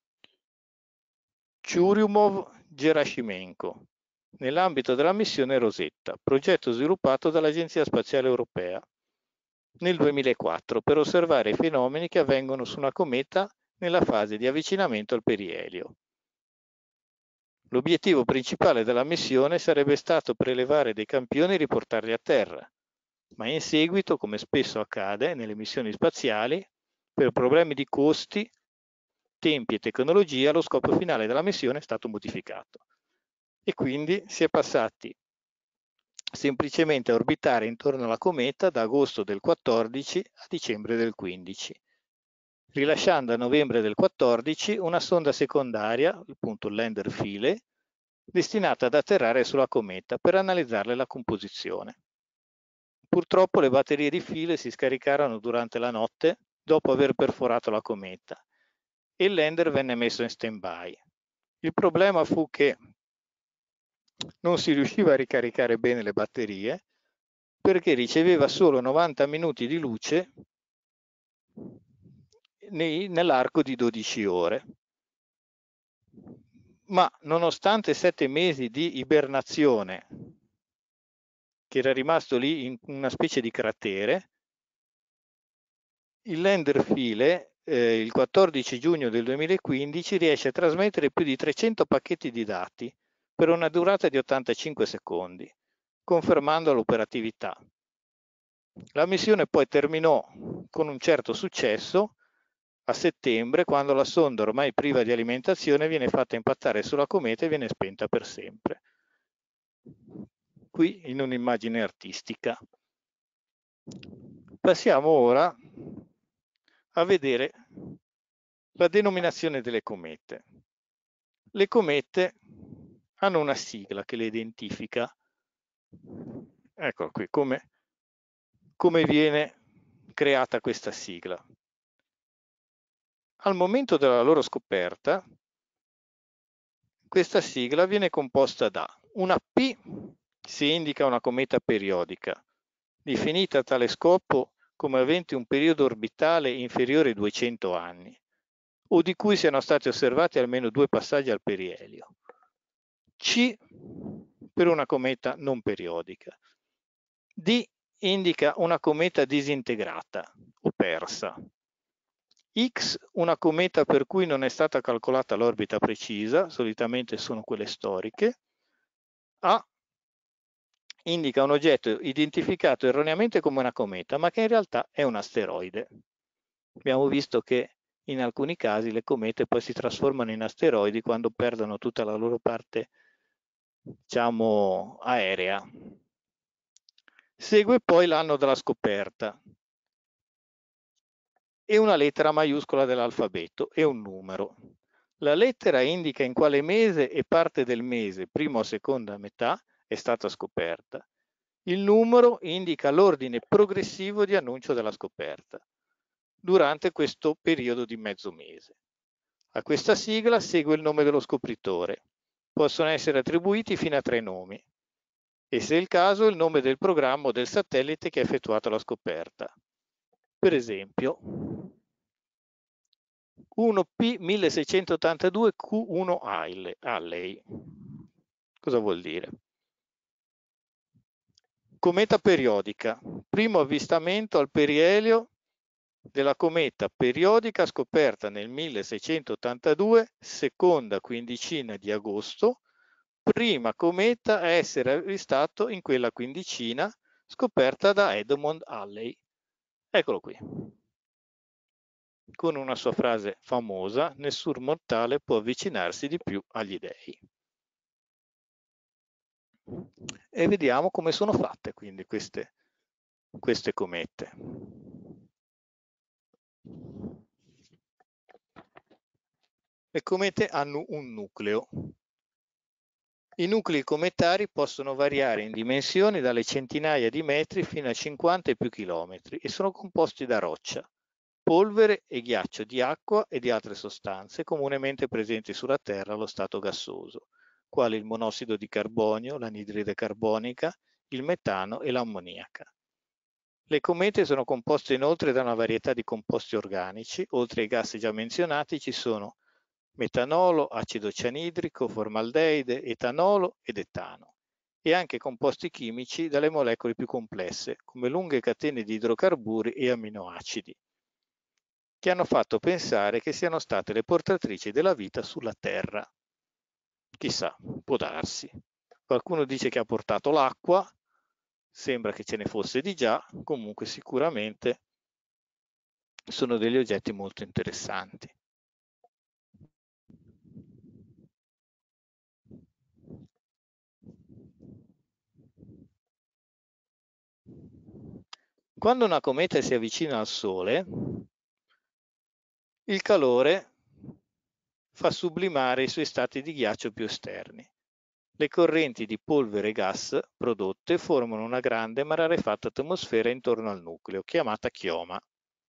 Churyumov-Gerasimenko nell'ambito della missione Rosetta, progetto sviluppato dall'Agenzia Spaziale Europea nel duemilaquattro per osservare i fenomeni che avvengono su una cometa nella fase di avvicinamento al perielio. L'obiettivo principale della missione sarebbe stato prelevare dei campioni e riportarli a terra, ma in seguito, come spesso accade nelle missioni spaziali, per problemi di costi, tempi e tecnologia, lo scopo finale della missione è stato modificato e quindi si è passati semplicemente a orbitare intorno alla cometa da agosto del quattordici a dicembre del quindici, rilasciando a novembre del quattordici una sonda secondaria, appunto il lander Philae, destinata ad atterrare sulla cometa per analizzarne la composizione. Purtroppo le batterie di Philae si scaricarono durante la notte dopo aver perforato la cometa e il lander venne messo in stand-by. Il problema fu che non si riusciva a ricaricare bene le batterie perché riceveva solo novanta minuti di luce nell'arco di dodici ore. Ma nonostante sette mesi di ibernazione, che era rimasto lì in una specie di cratere, il lander Philae eh, il quattordici giugno del duemilaquindici riesce a trasmettere più di trecento pacchetti di dati per una durata di ottantacinque secondi, confermando l'operatività. La missione poi terminò con un certo successo a settembre, quando la sonda, ormai priva di alimentazione, viene fatta impattare sulla cometa e viene spenta per sempre. Qui in un'immagine artistica. Passiamo ora a vedere la denominazione delle comete. Le comete hanno una sigla che le identifica. Ecco qui come, come viene creata questa sigla. Al momento della loro scoperta, questa sigla viene composta da una P, si indica una cometa periodica, definita a tale scopo come avente un periodo orbitale inferiore ai duecento anni, o di cui siano stati osservati almeno due passaggi al perielio. C per una cometa non periodica. D indica una cometa disintegrata o persa. X una cometa per cui non è stata calcolata l'orbita precisa, solitamente sono quelle storiche. A indica un oggetto identificato erroneamente come una cometa, ma che in realtà è un asteroide. Abbiamo visto che in alcuni casi le comete poi si trasformano in asteroidi quando perdono tutta la loro parte, diciamo, aerea. Segue poi l'anno della scoperta e una lettera maiuscola dell'alfabeto e un numero. La lettera indica in quale mese e parte del mese, prima o seconda metà, è stata scoperta. Il numero indica l'ordine progressivo di annuncio della scoperta durante questo periodo di mezzo mese. A questa sigla segue il nome dello scopritore. Possono essere attribuiti fino a tre nomi e, se è il caso, il nome del programma o del satellite che ha effettuato la scoperta. Per esempio, uno P milleseicentottantadue Q uno Halley. Cosa vuol dire? Cometa periodica. Primo avvistamento al perielio della cometa periodica scoperta nel milleseicentottantadue, seconda quindicina di agosto, prima cometa a essere avvistato in quella quindicina scoperta da Edmund Halley. Eccolo qui. Con una sua frase famosa, nessun mortale può avvicinarsi di più agli dei. E vediamo come sono fatte quindi queste, queste comete. Le comete hanno un nucleo. I nuclei cometari possono variare in dimensioni dalle centinaia di metri fino a cinquanta e più chilometri e sono composti da roccia, polvere e ghiaccio di acqua e di altre sostanze comunemente presenti sulla Terra allo stato gassoso, quali il monossido di carbonio, l'anidride carbonica, il metano e l'ammoniaca. Le comete sono composte inoltre da una varietà di composti organici. Oltre ai gas già menzionati ci sono metanolo, acido cianidrico, formaldeide, etanolo ed etano, e anche composti chimici dalle molecole più complesse, come lunghe catene di idrocarburi e aminoacidi, che hanno fatto pensare che siano state le portatrici della vita sulla Terra. Chissà, può darsi. Qualcuno dice che ha portato l'acqua, sembra che ce ne fosse di già, comunque sicuramente sono degli oggetti molto interessanti. Quando una cometa si avvicina al Sole, il calore fa sublimare i suoi stati di ghiaccio più esterni. Le correnti di polvere e gas prodotte formano una grande ma rarefatta atmosfera intorno al nucleo, chiamata chioma.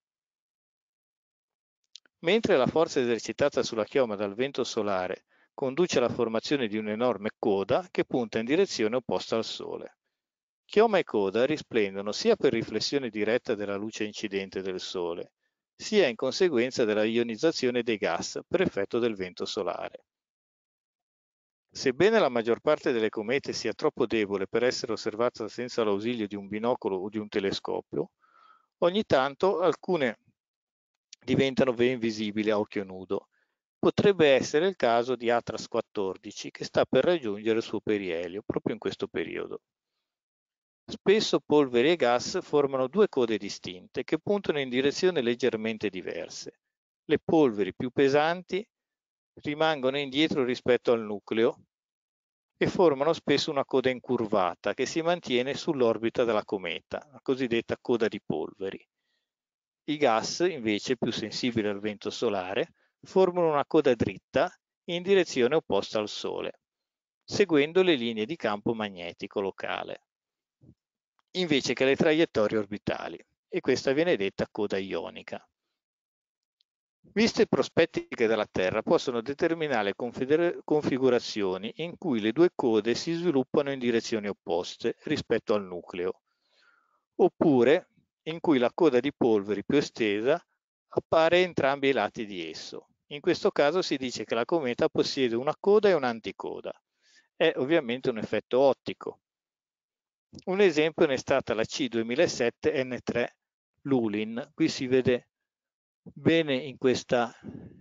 Mentre la forza esercitata sulla chioma dal vento solare conduce alla formazione di un'enorme coda che punta in direzione opposta al Sole. Chioma e coda risplendono sia per riflessione diretta della luce incidente del Sole, sia in conseguenza della ionizzazione dei gas per effetto del vento solare. Sebbene la maggior parte delle comete sia troppo debole per essere osservata senza l'ausilio di un binocolo o di un telescopio, ogni tanto alcune diventano ben visibili a occhio nudo. Potrebbe essere il caso di Atlas quattordici, che sta per raggiungere il suo perielio proprio in questo periodo. Spesso polveri e gas formano due code distinte che puntano in direzioni leggermente diverse. Le polveri più pesanti rimangono indietro rispetto al nucleo e formano spesso una coda incurvata che si mantiene sull'orbita della cometa, la cosiddetta coda di polveri. I gas, invece, più sensibili al vento solare, formano una coda dritta in direzione opposta al Sole, seguendo le linee di campo magnetico locale, invece che le traiettorie orbitali, e questa viene detta coda ionica. Viste prospettiche dalla Terra possono determinare configurazioni in cui le due code si sviluppano in direzioni opposte rispetto al nucleo, oppure in cui la coda di polveri più estesa appare entrambi i lati di esso. In questo caso si dice che la cometa possiede una coda e un'anticoda. è ovviamente un effetto ottico. Un esempio ne è stata la C duemilasette N tre Lulin. Qui si vede bene in questa,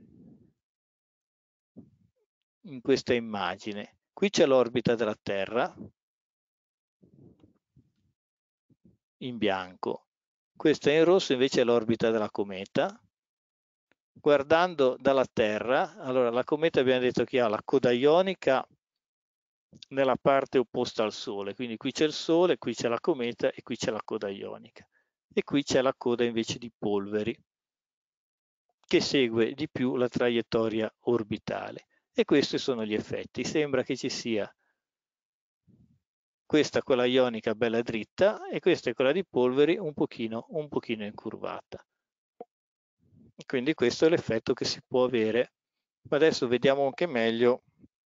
in questa immagine. Qui c'è l'orbita della Terra in bianco. Questa in rosso invece è l'orbita della cometa. Guardando dalla Terra, allora la cometa abbiamo detto che ha la coda ionica nella parte opposta al Sole, quindi qui c'è il Sole, qui c'è la cometa e qui c'è la coda ionica. E qui c'è la coda invece di polveri, che segue di più la traiettoria orbitale. E questi sono gli effetti. Sembra che ci sia questa quella ionica bella dritta e questa è quella di polveri un pochino, un pochino incurvata. Quindi questo è l'effetto che si può avere. Ma adesso vediamo anche meglio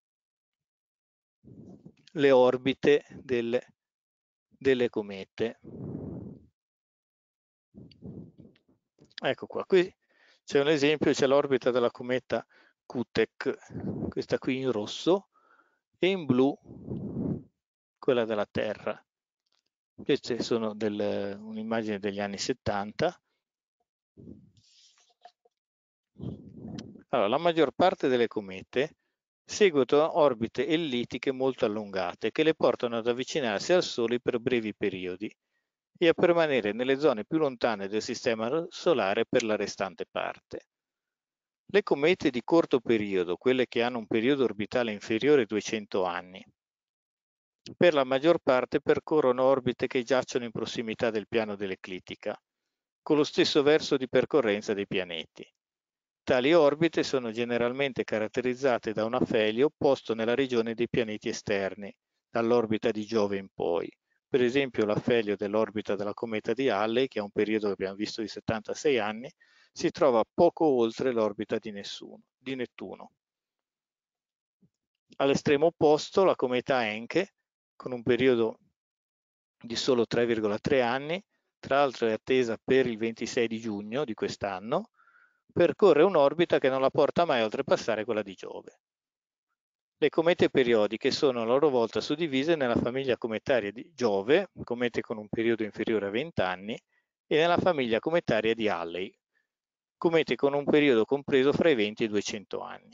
le orbite delle, delle comete. Ecco qua, qui c'è un esempio, c'è l'orbita della cometa Kutek, questa qui in rosso, e in blu quella della Terra. Queste sono un'immagine degli anni settanta. Allora, la maggior parte delle comete seguono orbite ellittiche molto allungate che le portano ad avvicinarsi al Sole per brevi periodi e a permanere nelle zone più lontane del sistema solare per la restante parte. Le comete di corto periodo, quelle che hanno un periodo orbitale inferiore ai duecento anni, per la maggior parte percorrono orbite che giacciono in prossimità del piano dell'eclittica, con lo stesso verso di percorrenza dei pianeti. Tali orbite sono generalmente caratterizzate da un afelio posto nella regione dei pianeti esterni, dall'orbita di Giove in poi. Per esempio l'afelio dell'orbita della cometa di Halley, che ha un periodo che abbiamo visto di settantasei anni, si trova poco oltre l'orbita di, di Nettuno. All'estremo opposto la cometa Encke, con un periodo di solo tre virgola tre anni, tra l'altro è attesa per il ventisei di giugno di quest'anno, percorre un'orbita che non la porta mai a oltrepassare quella di Giove. Le comete periodiche sono a loro volta suddivise nella famiglia cometaria di Giove, comete con un periodo inferiore a venti anni, e nella famiglia cometaria di Halley, comete con un periodo compreso fra i venti e i duecento anni.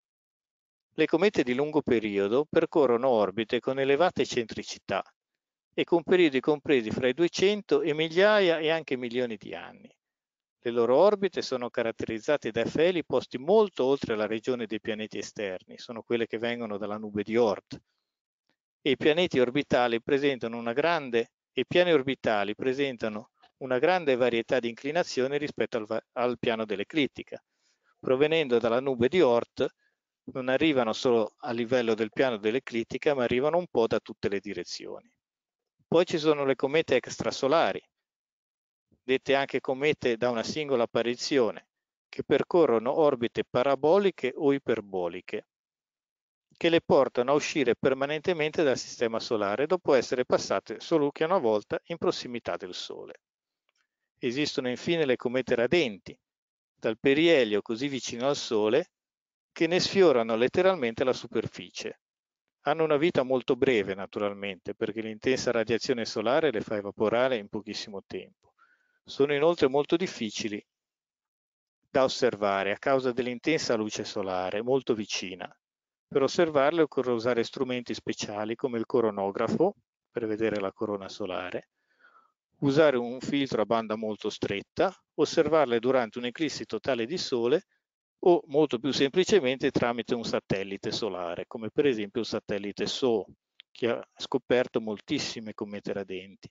Le comete di lungo periodo percorrono orbite con elevate eccentricità e con periodi compresi fra i duecento e migliaia e anche milioni di anni. Le loro orbite sono caratterizzate da afeli posti molto oltre la regione dei pianeti esterni, sono quelle che vengono dalla nube di Oort. E i pianeti orbitali presentano una grande, e i piani orbitali presentano una grande varietà di inclinazioni rispetto al, al piano dell'eclittica. Provenendo dalla nube di Oort, non arrivano solo a livello del piano dell'eclittica, ma arrivano un po' da tutte le direzioni. Poi ci sono le comete extrasolari, dette anche comete da una singola apparizione, che percorrono orbite paraboliche o iperboliche, che le portano a uscire permanentemente dal sistema solare dopo essere passate solo che una volta in prossimità del Sole. Esistono infine le comete radenti, dal perielio così vicino al Sole che ne sfiorano letteralmente la superficie. Hanno una vita molto breve naturalmente, perché l'intensa radiazione solare le fa evaporare in pochissimo tempo. Sono inoltre molto difficili da osservare a causa dell'intensa luce solare, molto vicina. Per osservarle occorre usare strumenti speciali come il coronografo, per vedere la corona solare, usare un filtro a banda molto stretta, osservarle durante un'eclissi totale di Sole o molto più semplicemente tramite un satellite solare, come per esempio il satellite S O O, che ha scoperto moltissime comete radenti.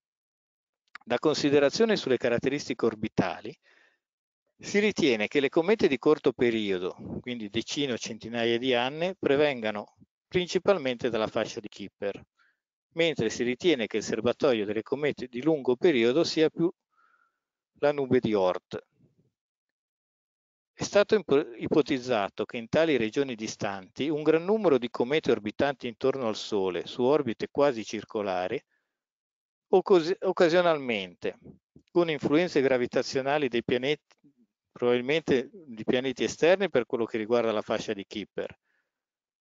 Da considerazione sulle caratteristiche orbitali, si ritiene che le comete di corto periodo, quindi decine o centinaia di anni, prevengano principalmente dalla fascia di Kuiper, mentre si ritiene che il serbatoio delle comete di lungo periodo sia più la nube di Oort. È stato ipotizzato che in tali regioni distanti un gran numero di comete orbitanti intorno al Sole su orbite quasi circolari occasionalmente, con influenze gravitazionali dei pianeti, probabilmente di pianeti esterni per quello che riguarda la fascia di Kuiper,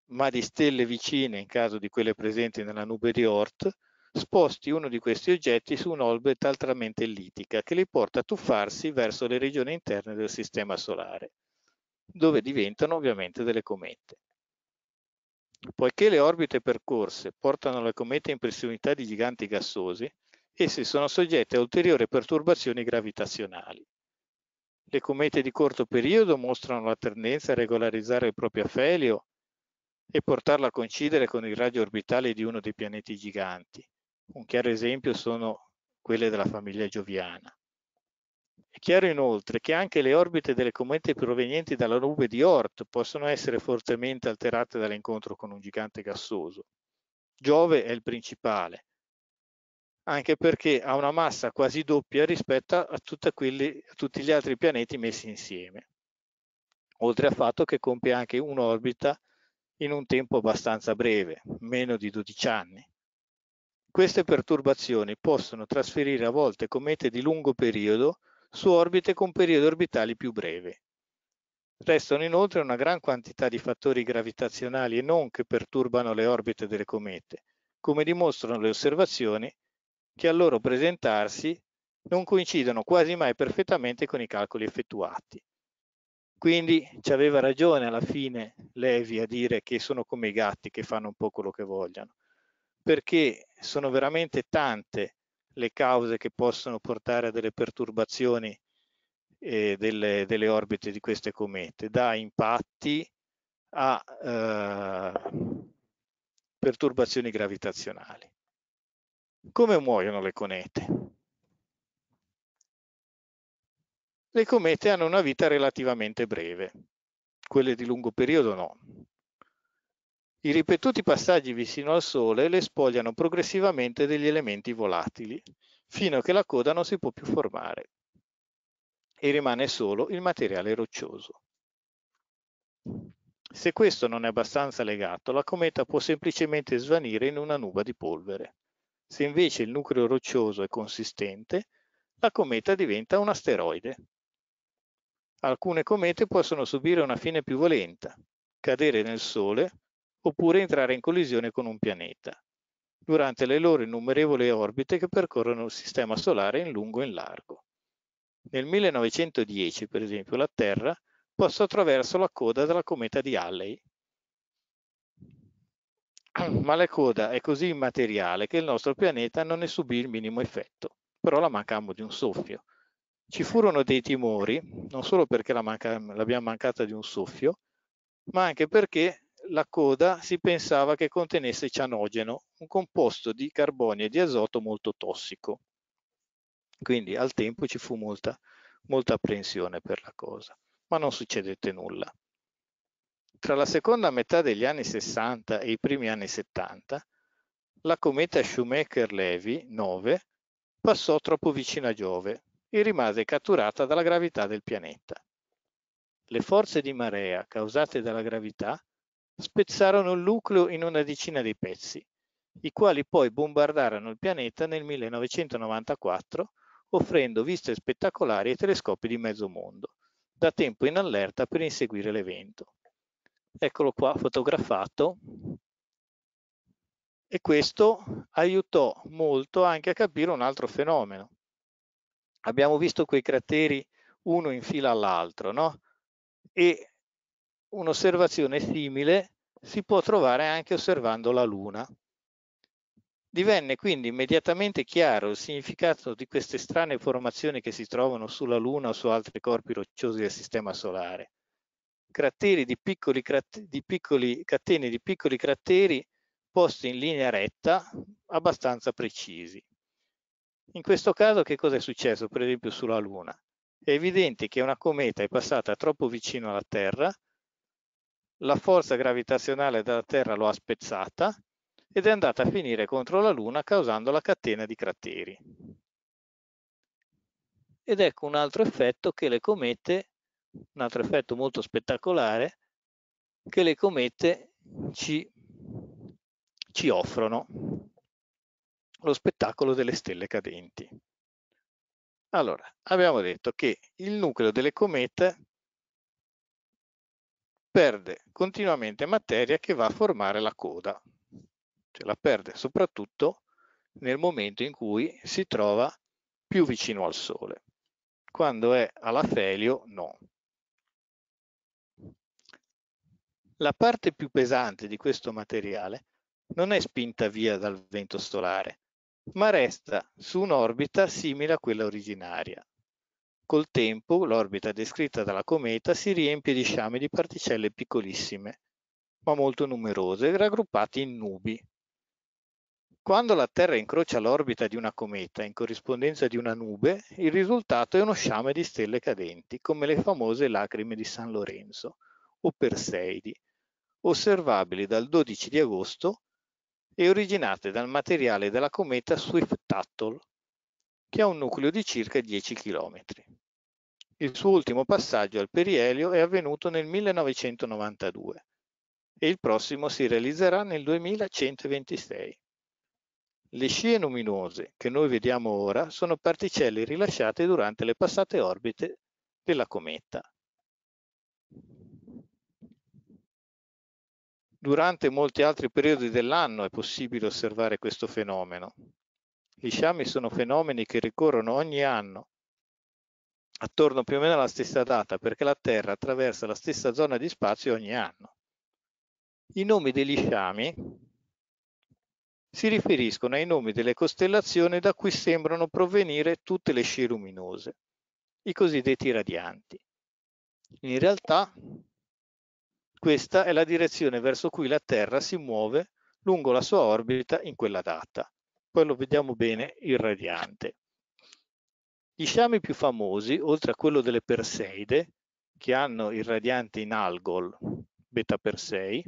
ma di stelle vicine in caso di quelle presenti nella nube di Oort, sposti uno di questi oggetti su un'orbita altamente ellittica che li porta a tuffarsi verso le regioni interne del Sistema Solare, dove diventano ovviamente delle comete. Poiché le orbite percorse portano le comete in prossimità di giganti gassosi, esse sono soggette a ulteriori perturbazioni gravitazionali. Le comete di corto periodo mostrano la tendenza a regolarizzare il proprio afelio e portarlo a coincidere con i raggi orbitali di uno dei pianeti giganti. Un chiaro esempio sono quelle della famiglia Gioviana. È chiaro inoltre che anche le orbite delle comete provenienti dalla nube di Oort possono essere fortemente alterate dall'incontro con un gigante gassoso. Giove è il principale, anche perché ha una massa quasi doppia rispetto a, quelli, a tutti gli altri pianeti messi insieme, oltre al fatto che compie anche un'orbita in un tempo abbastanza breve, meno di dodici anni. Queste perturbazioni possono trasferire a volte comete di lungo periodo su orbite con periodi orbitali più brevi. Restano inoltre una gran quantità di fattori gravitazionali e non che perturbano le orbite delle comete, come dimostrano le osservazioni che al loro presentarsi non coincidono quasi mai perfettamente con i calcoli effettuati. Quindi ci aveva ragione alla fine Levi a dire che sono come i gatti che fanno un po' quello che vogliono, perché sono veramente tante le cause che possono portare a delle perturbazioni eh, delle, delle orbite di queste comete, da impatti a eh, perturbazioni gravitazionali. Come muoiono le comete? Le comete hanno una vita relativamente breve, quelle di lungo periodo no. I ripetuti passaggi vicino al Sole le spogliano progressivamente degli elementi volatili, fino a che la coda non si può più formare e rimane solo il materiale roccioso. Se questo non è abbastanza legato, la cometa può semplicemente svanire in una nuvola di polvere. Se invece il nucleo roccioso è consistente, la cometa diventa un asteroide. Alcune comete possono subire una fine più violenta, cadere nel Sole oppure entrare in collisione con un pianeta, durante le loro innumerevoli orbite che percorrono il Sistema Solare in lungo e in largo. Nel millenovecentodieci, per esempio, la Terra passò attraverso la coda della cometa di Halley. Ma la coda è così immateriale che il nostro pianeta non ne subì il minimo effetto, però la mancammo di un soffio. Ci furono dei timori, non solo perché la manca, l'abbiamo mancata di un soffio, ma anche perché la coda si pensava che contenesse cianogeno, un composto di carbonio e di azoto molto tossico. Quindi al tempo ci fu molta, molta apprensione per la cosa, ma non succedette nulla. Tra la seconda metà degli anni sessanta e i primi anni settanta, la cometa Shoemaker-Levy nove passò troppo vicino a Giove e rimase catturata dalla gravità del pianeta. Le forze di marea causate dalla gravità spezzarono il nucleo in una decina di pezzi, i quali poi bombardarono il pianeta nel millenovecentonovantaquattro, offrendo viste spettacolari ai telescopi di mezzo mondo, da tempo in allerta per inseguire l'evento. Eccolo qua fotografato, e questo aiutò molto anche a capire un altro fenomeno. Abbiamo visto quei crateri uno in fila all'altro, no? E un'osservazione simile si può trovare anche osservando la Luna. Divenne quindi immediatamente chiaro il significato di queste strane formazioni che si trovano sulla Luna o su altri corpi rocciosi del Sistema Solare. Crateri di piccoli, di piccoli catene di piccoli crateri posti in linea retta abbastanza precisi. In questo caso che cosa è successo per esempio sulla Luna? È evidente che una cometa è passata troppo vicino alla Terra, la forza gravitazionale della Terra lo ha spezzata ed è andata a finire contro la Luna causando la catena di crateri. Ed ecco un altro effetto che le comete, un altro effetto molto spettacolare, che le comete ci, ci offrono, lo spettacolo delle stelle cadenti. Allora, abbiamo detto che il nucleo delle comete perde continuamente materia che va a formare la coda, cioè la perde soprattutto nel momento in cui si trova più vicino al Sole. Quando è all'afelio, no. La parte più pesante di questo materiale non è spinta via dal vento solare, ma resta su un'orbita simile a quella originaria. Col tempo, l'orbita descritta dalla cometa si riempie di sciami di particelle piccolissime, ma molto numerose, raggruppate in nubi. Quando la Terra incrocia l'orbita di una cometa in corrispondenza di una nube, il risultato è uno sciame di stelle cadenti, come le famose lacrime di San Lorenzo, o Perseidi, osservabili dal dodici di agosto e originate dal materiale della cometa Swift-Tuttle, che ha un nucleo di circa dieci chilometri. Il suo ultimo passaggio al perielio è avvenuto nel millenovecentonovantadue e il prossimo si realizzerà nel duemilacentoventisei. Le scie luminose che noi vediamo ora sono particelle rilasciate durante le passate orbite della cometa. Durante molti altri periodi dell'anno è possibile osservare questo fenomeno. Gli sciami sono fenomeni che ricorrono ogni anno, attorno più o meno alla stessa data, perché la Terra attraversa la stessa zona di spazio ogni anno. I nomi degli sciami si riferiscono ai nomi delle costellazioni da cui sembrano provenire tutte le scie luminose, i cosiddetti radianti. In realtà, questa è la direzione verso cui la Terra si muove lungo la sua orbita in quella data. Poi lo vediamo bene il radiante. Gli sciami più famosi, oltre a quello delle Perseide, che hanno il radiante in Algol, beta Persei,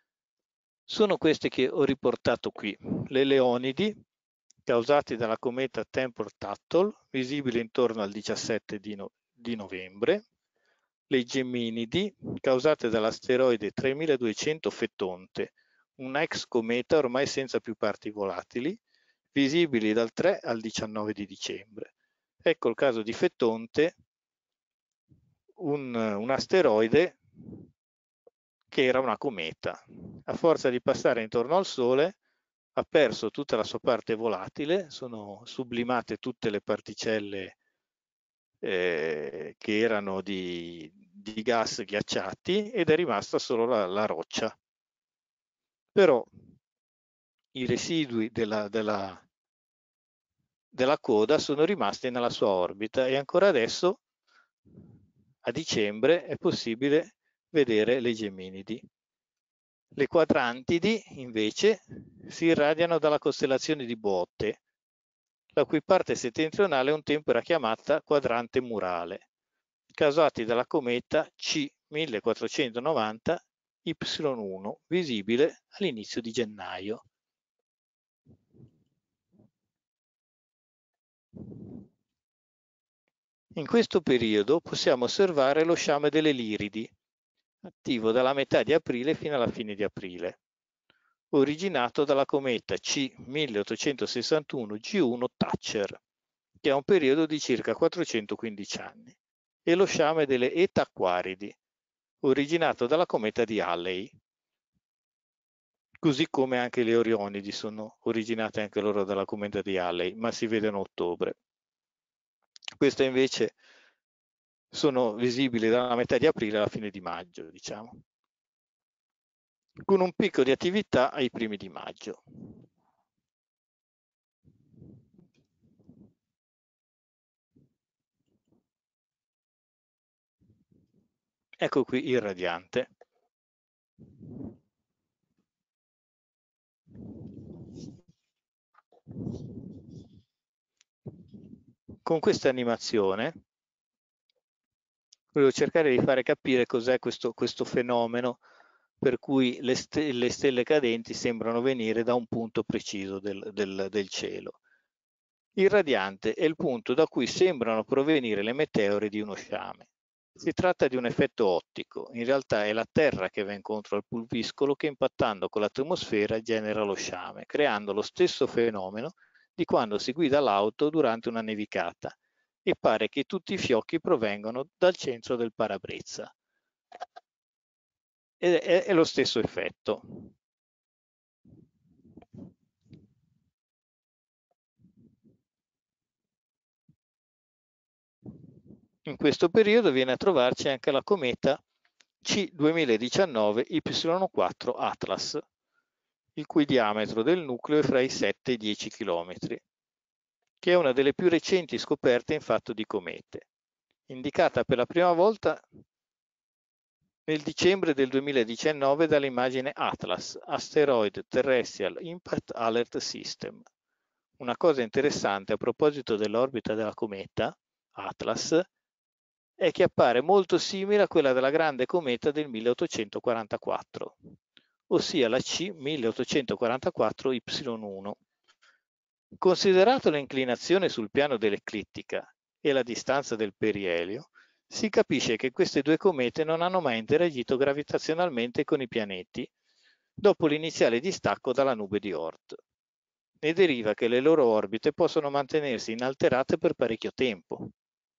sono questi che ho riportato qui, le Leonidi, causati dalla cometa Tempor-Tuttle, visibile intorno al diciassette di, no di novembre, le Geminidi, causate dall'asteroide tremiladuecento Fetonte, un ex cometa ormai senza più parti volatili, visibili dal tre al diciannove di dicembre. Ecco il caso di Fetonte, un, un asteroide che era una cometa. A forza di passare intorno al Sole ha perso tutta la sua parte volatile, sono sublimate tutte le particelle eh, che erano di, di gas ghiacciati ed è rimasta solo la, la roccia. Però i residui della, della, della coda sono rimasti nella sua orbita e ancora adesso a dicembre è possibile vedere le Geminidi. Le Quadrantidi invece si irradiano dalla costellazione di Botte, la cui parte settentrionale un tempo era chiamata quadrante murale, causati dalla cometa C millequattrocentonovanta Y uno, visibile all'inizio di gennaio. In questo periodo possiamo osservare lo sciame delle Liridi, attivo dalla metà di aprile fino alla fine di aprile, originato dalla cometa C milleottocentosessantuno G uno Thatcher, che ha un periodo di circa quattrocentoquindici anni, e lo sciame delle Eta Aquaridi, originato dalla cometa di Halley, così come anche le Orionidi sono originate anche loro dalla cometa di Halley, ma si vedono a ottobre. Queste invece sono visibili dalla metà di aprile alla fine di maggio, diciamo, con un picco di attività ai primi di maggio. Ecco qui il radiante. Con questa animazione volevo cercare di fare capire cos'è questo, questo fenomeno per cui le, st le stelle cadenti sembrano venire da un punto preciso del, del, del cielo. Il radiante è il punto da cui sembrano provenire le meteore di uno sciame. Si tratta di un effetto ottico, in realtà è la Terra che va incontro al pulviscolo che impattando con l'atmosfera genera lo sciame, creando lo stesso fenomeno di quando si guida l'auto durante una nevicata e pare che tutti i fiocchi provengano dal centro del parabrezza. ed è, è lo stesso effetto. In questo periodo viene a trovarci anche la cometa C duemiladiciannove Y quattro Atlas, il cui diametro del nucleo è fra i sette e i dieci chilometri, che è una delle più recenti scoperte in fatto di comete, indicata per la prima volta nel dicembre del duemiladiciannove dall'immagine Atlas, Asteroid Terrestrial Impact Alert System. Una cosa interessante a proposito dell'orbita della cometa, Atlas, è che appare molto simile a quella della grande cometa del milleottocentoquarantaquattro, ossia la C milleottocentoquarantaquattro Y uno. Considerato l'inclinazione sul piano dell'eclittica e la distanza del perielio, si capisce che queste due comete non hanno mai interagito gravitazionalmente con i pianeti dopo l'iniziale distacco dalla nube di Oort. Ne deriva che le loro orbite possono mantenersi inalterate per parecchio tempo.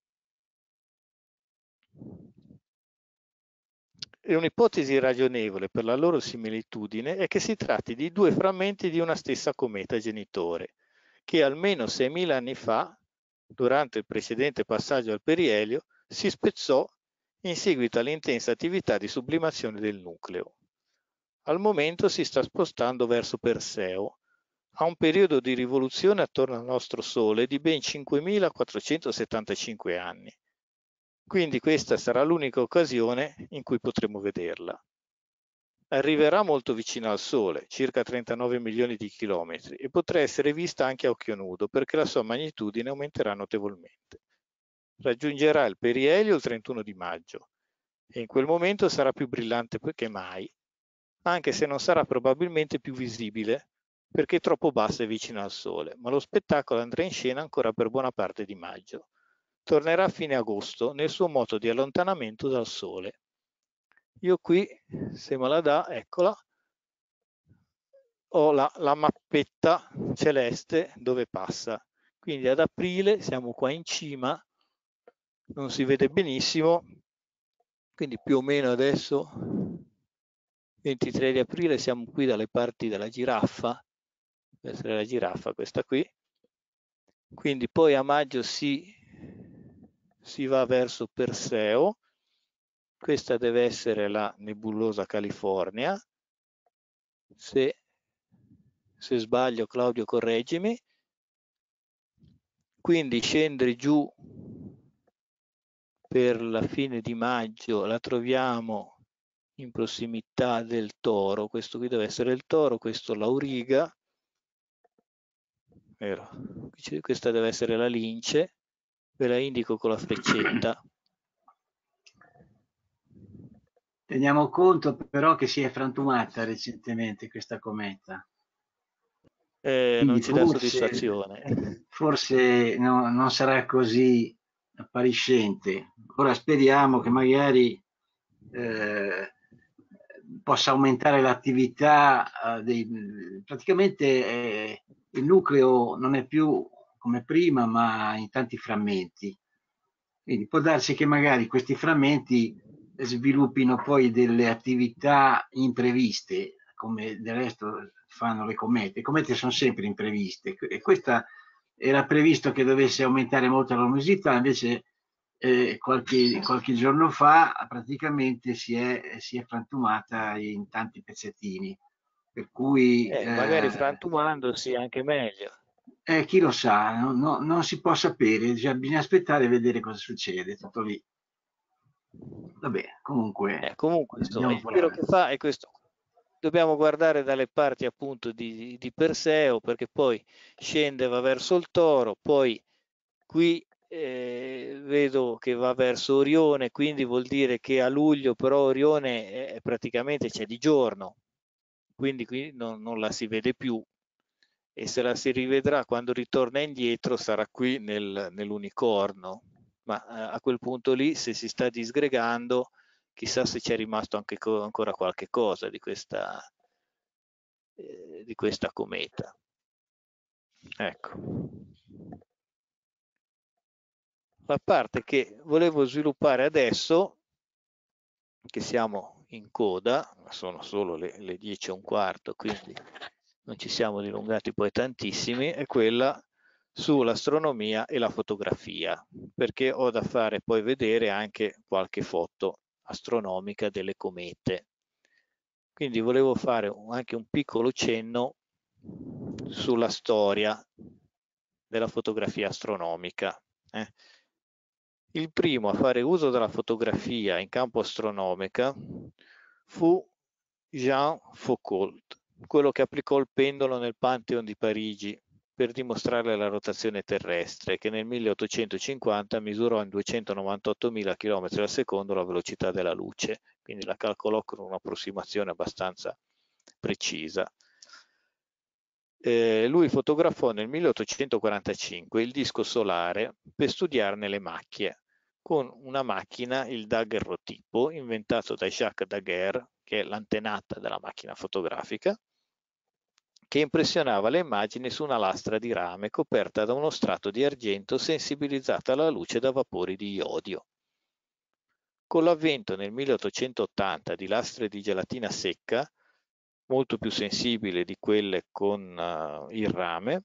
E un'ipotesi ragionevole per la loro similitudine è che si tratti di due frammenti di una stessa cometa genitore, che almeno seimila anni fa, durante il precedente passaggio al perielio, si spezzò in seguito all'intensa attività di sublimazione del nucleo. Al momento si sta spostando verso Perseo, a un periodo di rivoluzione attorno al nostro Sole di ben cinquemilaquattrocentosettantacinque anni. Quindi questa sarà l'unica occasione in cui potremo vederla. Arriverà molto vicino al Sole, circa trentanove milioni di chilometri, e potrà essere vista anche a occhio nudo perché la sua magnitudine aumenterà notevolmente. Raggiungerà il perielio il trentuno di maggio e in quel momento sarà più brillante che mai, anche se non sarà probabilmente più visibile perché è troppo bassa e vicino al Sole, ma lo spettacolo andrà in scena ancora per buona parte di maggio. Tornerà a fine agosto nel suo moto di allontanamento dal Sole. Io qui, se me la dà, eccola, ho la, la mappetta celeste dove passa. Quindi ad aprile siamo qua in cima, non si vede benissimo, quindi più o meno adesso, ventitré di aprile, siamo qui dalle parti della giraffa, deve essere la giraffa questa qui, quindi poi a maggio si, si va verso Perseo. Questa deve essere la nebulosa California. Se, se sbaglio, Claudio, correggimi. Quindi scendere giù per la fine di maggio la troviamo in prossimità del Toro. Questo qui deve essere il Toro, questo l'Auriga. Vero. Questa deve essere la Lince. Ve la indico con la freccetta. Teniamo conto però che si è frantumata recentemente questa cometa. Eh, non ci forse, dà soddisfazione. Forse no, non sarà così appariscente. Ora speriamo che magari eh, possa aumentare l'attività eh, dei... Praticamente eh, il nucleo non è più come prima, ma in tanti frammenti. Quindi può darsi che magari questi frammenti sviluppino poi delle attività impreviste, come del resto fanno le comete. Le comete sono sempre impreviste e questa era previsto che dovesse aumentare molto la luminosità, invece eh, qualche, qualche giorno fa praticamente si è, si è frantumata in tanti pezzettini. Per cui Eh, eh, magari frantumandosi anche meglio. eh, chi lo sa, no, no, non si può sapere, cioè, bisogna aspettare e vedere cosa succede, tutto lì. Vabbè, comunque, Eh, comunque, insomma, il giro volare. che fa è questo. Dobbiamo guardare dalle parti appunto di, di Perseo, perché poi scende, va verso il Toro, poi qui eh, vedo che va verso Orione, quindi vuol dire che a luglio però Orione è, praticamente c'è di giorno, quindi qui non, non la si vede più, e se la si rivedrà quando ritorna indietro sarà qui nel, nell'unicorno, ma eh, a quel punto lì, se si sta disgregando, chissà se c'è rimasto anche co- ancora qualche cosa di questa, eh, di questa cometa. Ecco. La parte che volevo sviluppare adesso, che siamo in coda, sono solo le, le dieci e un quarto, quindi non ci siamo dilungati poi tantissimi, è quella sull'astronomia e la fotografia, perché ho da fare poi vedere anche qualche foto astronomica delle comete. Quindi volevo fare anche un piccolo cenno sulla storia della fotografia astronomica. Eh. Il primo a fare uso della fotografia in campo astronomica fu Jean Foucault, quello che applicò il pendolo nel Pantheon di Parigi per dimostrare la rotazione terrestre, che nel milleottocentocinquanta misurò in duecentonovantottomila chilometri al secondo la velocità della luce, quindi la calcolò con un'approssimazione abbastanza precisa. Eh, lui fotografò nel milleottocentoquarantacinque il disco solare per studiarne le macchie, con una macchina, il daguerrotipo, inventato da Jacques Daguerre, che è l'antenata della macchina fotografica, che impressionava le immagini su una lastra di rame coperta da uno strato di argento sensibilizzata alla luce da vapori di iodio. Con l'avvento nel milleottocentottanta di lastre di gelatina secca, molto più sensibili di quelle con uh, il rame,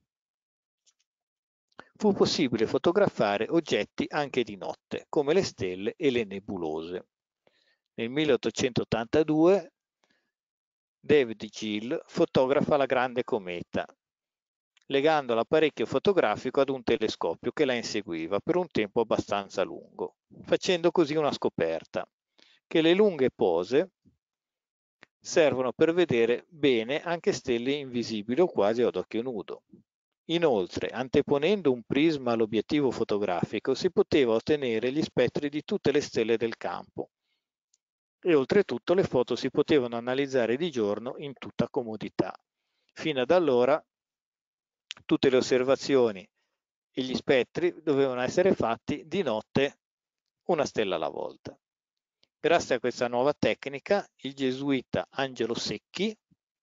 fu possibile fotografare oggetti anche di notte, come le stelle e le nebulose. Nel milleottocentottantadue David Gill fotografa la grande cometa, legando l'apparecchio fotografico ad un telescopio che la inseguiva per un tempo abbastanza lungo, facendo così una scoperta, che le lunghe pose servono per vedere bene anche stelle invisibili o quasi ad occhio nudo. Inoltre, anteponendo un prisma all'obiettivo fotografico, si poteva ottenere gli spettri di tutte le stelle del campo e oltretutto le foto si potevano analizzare di giorno in tutta comodità. Fino ad allora tutte le osservazioni e gli spettri dovevano essere fatti di notte, una stella alla volta. Grazie a questa nuova tecnica, il gesuita Angelo Secchi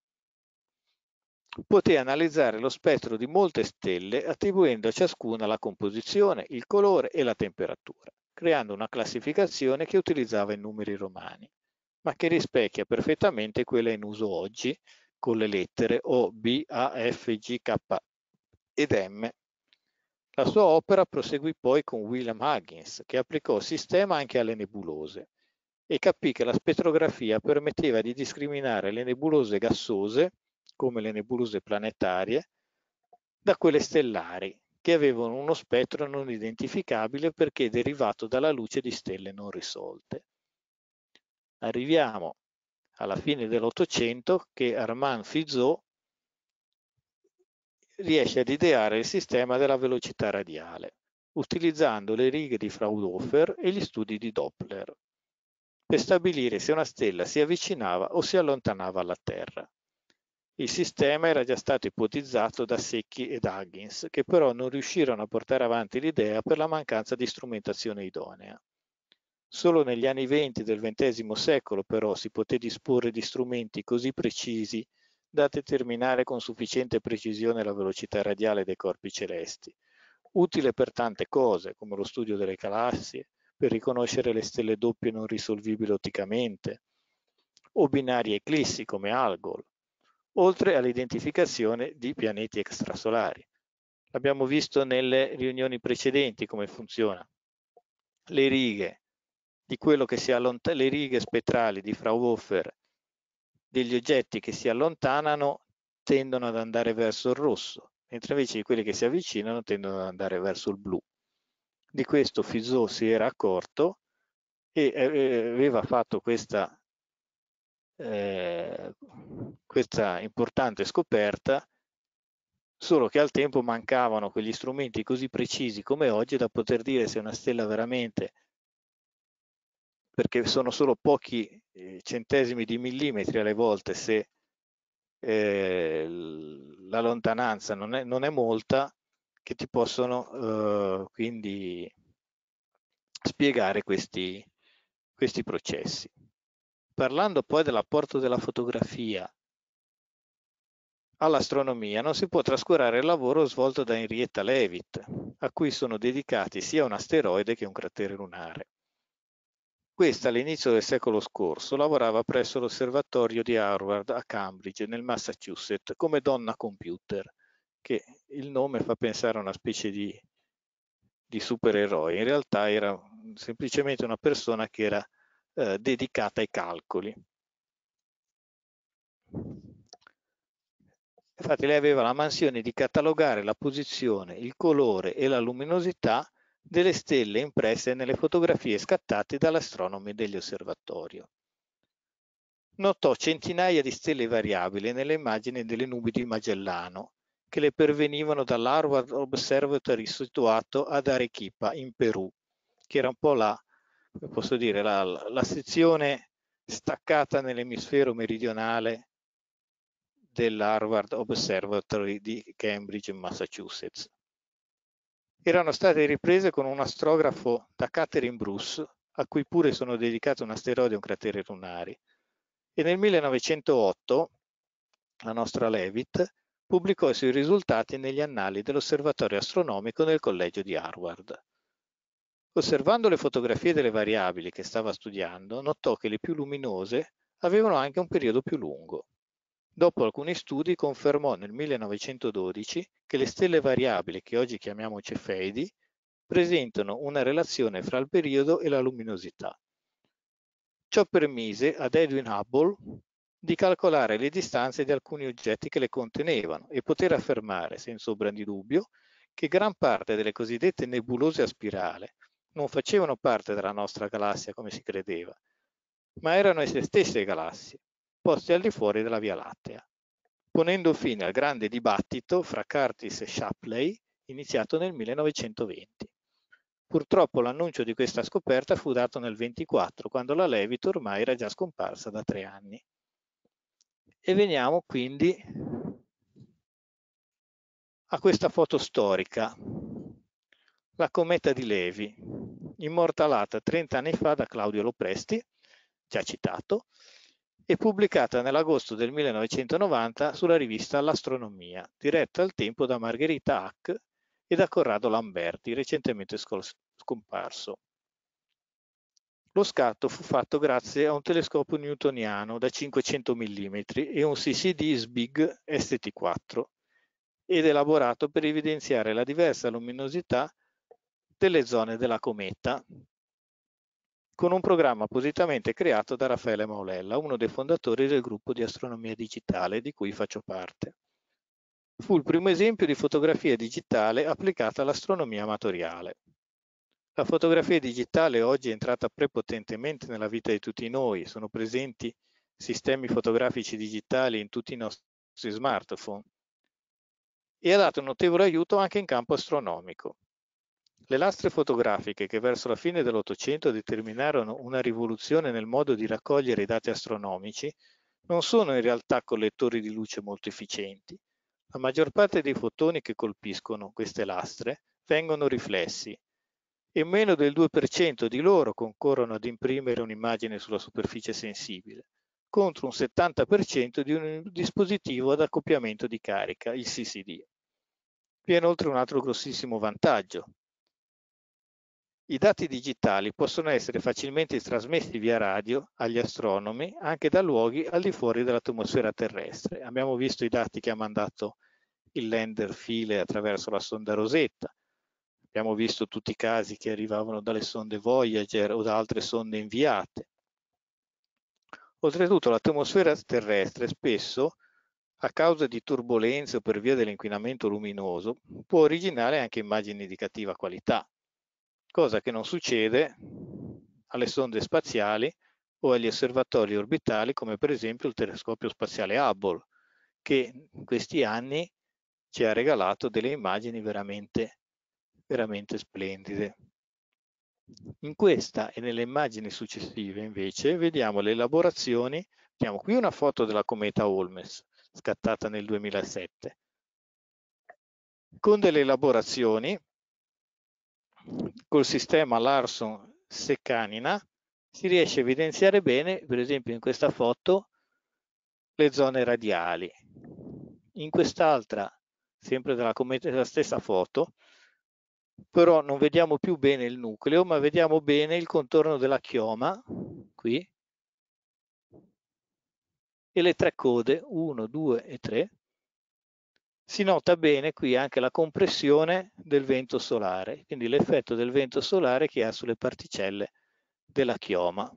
poté analizzare lo spettro di molte stelle attribuendo a ciascuna la composizione, il colore e la temperatura, creando una classificazione che utilizzava i numeri romani, ma che rispecchia perfettamente quella in uso oggi con le lettere O, B, A, F, G, K ed M. La sua opera proseguì poi con William Huggins, che applicò il sistema anche alle nebulose e capì che la spettrografia permetteva di discriminare le nebulose gassose, come le nebulose planetarie, da quelle stellari, che avevano uno spettro non identificabile perché derivato dalla luce di stelle non risolte. Arriviamo alla fine dell'Ottocento che Armand Fizeau riesce ad ideare il sistema della velocità radiale, utilizzando le righe di Fraunhofer e gli studi di Doppler, per stabilire se una stella si avvicinava o si allontanava alla Terra. Il sistema era già stato ipotizzato da Secchi ed Huggins, che però non riuscirono a portare avanti l'idea per la mancanza di strumentazione idonea. Solo negli anni venti del ventesimo secolo però si poté disporre di strumenti così precisi da determinare con sufficiente precisione la velocità radiale dei corpi celesti, utile per tante cose, come lo studio delle galassie, per riconoscere le stelle doppie non risolvibili otticamente, o binari eclissi come Algol, oltre all'identificazione di pianeti extrasolari. Abbiamo visto nelle riunioni precedenti come funziona. Le righe di quello che si allontana, le righe spettrali di Fraunhofer degli oggetti che si allontanano tendono ad andare verso il rosso, mentre invece di quelli che si avvicinano tendono ad andare verso il blu. Di questo Fizeau si era accorto e aveva fatto questa, eh, questa importante scoperta, solo che al tempo mancavano quegli strumenti così precisi come oggi da poter dire se una stella veramente, perché sono solo pochi eh, centesimi di millimetri alle volte se eh, la lontananza non è, non è molta, che ti possono eh, quindi spiegare questi, questi processi. Parlando poi dell'apporto della fotografia all'astronomia, non si può trascurare il lavoro svolto da Henrietta Leavitt, a cui sono dedicati sia un asteroide che un cratere lunare. Questa all'inizio del secolo scorso lavorava presso l'osservatorio di Harvard a Cambridge, nel Massachusetts, come donna computer, che il nome fa pensare a una specie di, di supereroe. In realtà era semplicemente una persona che era eh, dedicata ai calcoli. Infatti lei aveva la mansione di catalogare la posizione, il colore e la luminosità delle stelle impresse nelle fotografie scattate dagli astronomi dell'osservatorio. Notò centinaia di stelle variabili nelle immagini delle nubi di Magellano, che le pervenivano dall'Harvard Observatory situato ad Arequipa, in Perù, che era un po' la, posso dire, la, la sezione staccata nell'emisfero meridionale dell'Harvard Observatory di Cambridge, Massachusetts. Erano state riprese con un astrografo da Catherine Bruce, a cui pure sono dedicati un asteroide e un cratere lunari, e nel millenovecentootto la nostra Leavitt pubblicò i suoi risultati negli annali dell'Osservatorio Astronomico nel Collegio di Harvard. Osservando le fotografie delle variabili che stava studiando, notò che le più luminose avevano anche un periodo più lungo. Dopo alcuni studi confermò nel millenovecentododici che le stelle variabili, che oggi chiamiamo cefeidi, presentano una relazione fra il periodo e la luminosità. Ciò permise ad Edwin Hubble di calcolare le distanze di alcuni oggetti che le contenevano e poter affermare, senza ombra di dubbio, che gran parte delle cosiddette nebulose a spirale non facevano parte della nostra galassia come si credeva, ma erano esse stesse galassie, poste al di fuori della Via Lattea, ponendo fine al grande dibattito fra Curtis e Shapley iniziato nel millenovecentoventi. Purtroppo l'annuncio di questa scoperta fu dato nel ventiquattro, quando la Leavitt ormai era già scomparsa da tre anni. E veniamo quindi a questa foto storica, la cometa di Levi, immortalata trenta anni fa da Claudio Lopresti, già citato, e pubblicata nell'agosto del millenovecentonovanta sulla rivista L'Astronomia, diretta al tempo da Margherita Hack e da Corrado Lamberti, recentemente scomparso. Lo scatto fu fatto grazie a un telescopio newtoniano da cinquecento millimetri e un C C D S B I G S T quattro ed elaborato per evidenziare la diversa luminosità delle zone della cometa, con un programma appositamente creato da Raffaele Maulella, uno dei fondatori del gruppo di astronomia digitale di cui faccio parte. Fu il primo esempio di fotografia digitale applicata all'astronomia amatoriale. La fotografia digitale oggi è entrata prepotentemente nella vita di tutti noi, sono presenti sistemi fotografici digitali in tutti i nostri smartphone e ha dato un notevole aiuto anche in campo astronomico. Le lastre fotografiche che verso la fine dell'Ottocento determinarono una rivoluzione nel modo di raccogliere i dati astronomici non sono in realtà collettori di luce molto efficienti. La maggior parte dei fotoni che colpiscono queste lastre vengono riflessi e meno del due per cento di loro concorrono ad imprimere un'immagine sulla superficie sensibile, contro un settanta per cento di un dispositivo ad accoppiamento di carica, il C C D. Vi è inoltre un altro grossissimo vantaggio. I dati digitali possono essere facilmente trasmessi via radio agli astronomi anche da luoghi al di fuori dell'atmosfera terrestre. Abbiamo visto i dati che ha mandato il lander Philae attraverso la sonda Rosetta. Abbiamo visto tutti i casi che arrivavano dalle sonde Voyager o da altre sonde inviate. Oltretutto l'atmosfera terrestre spesso, a causa di turbolenze o per via dell'inquinamento luminoso, può originare anche immagini di cattiva qualità, cosa che non succede alle sonde spaziali o agli osservatori orbitali come per esempio il telescopio spaziale Hubble, che in questi anni ci ha regalato delle immagini veramente veramente splendide. In questa e nelle immagini successive invece vediamo le elaborazioni, vediamo qui una foto della cometa Holmes scattata nel duemilasette, con delle elaborazioni col sistema Larson-Seccanina si riesce a evidenziare bene, per esempio in questa foto, le zone radiali. In quest'altra, sempre della cometa, della stessa foto, però non vediamo più bene il nucleo, ma vediamo bene il contorno della chioma, qui, e le tre code, uno, due e tre. Si nota bene qui anche la compressione del vento solare, quindi l'effetto del vento solare che ha sulle particelle della chioma.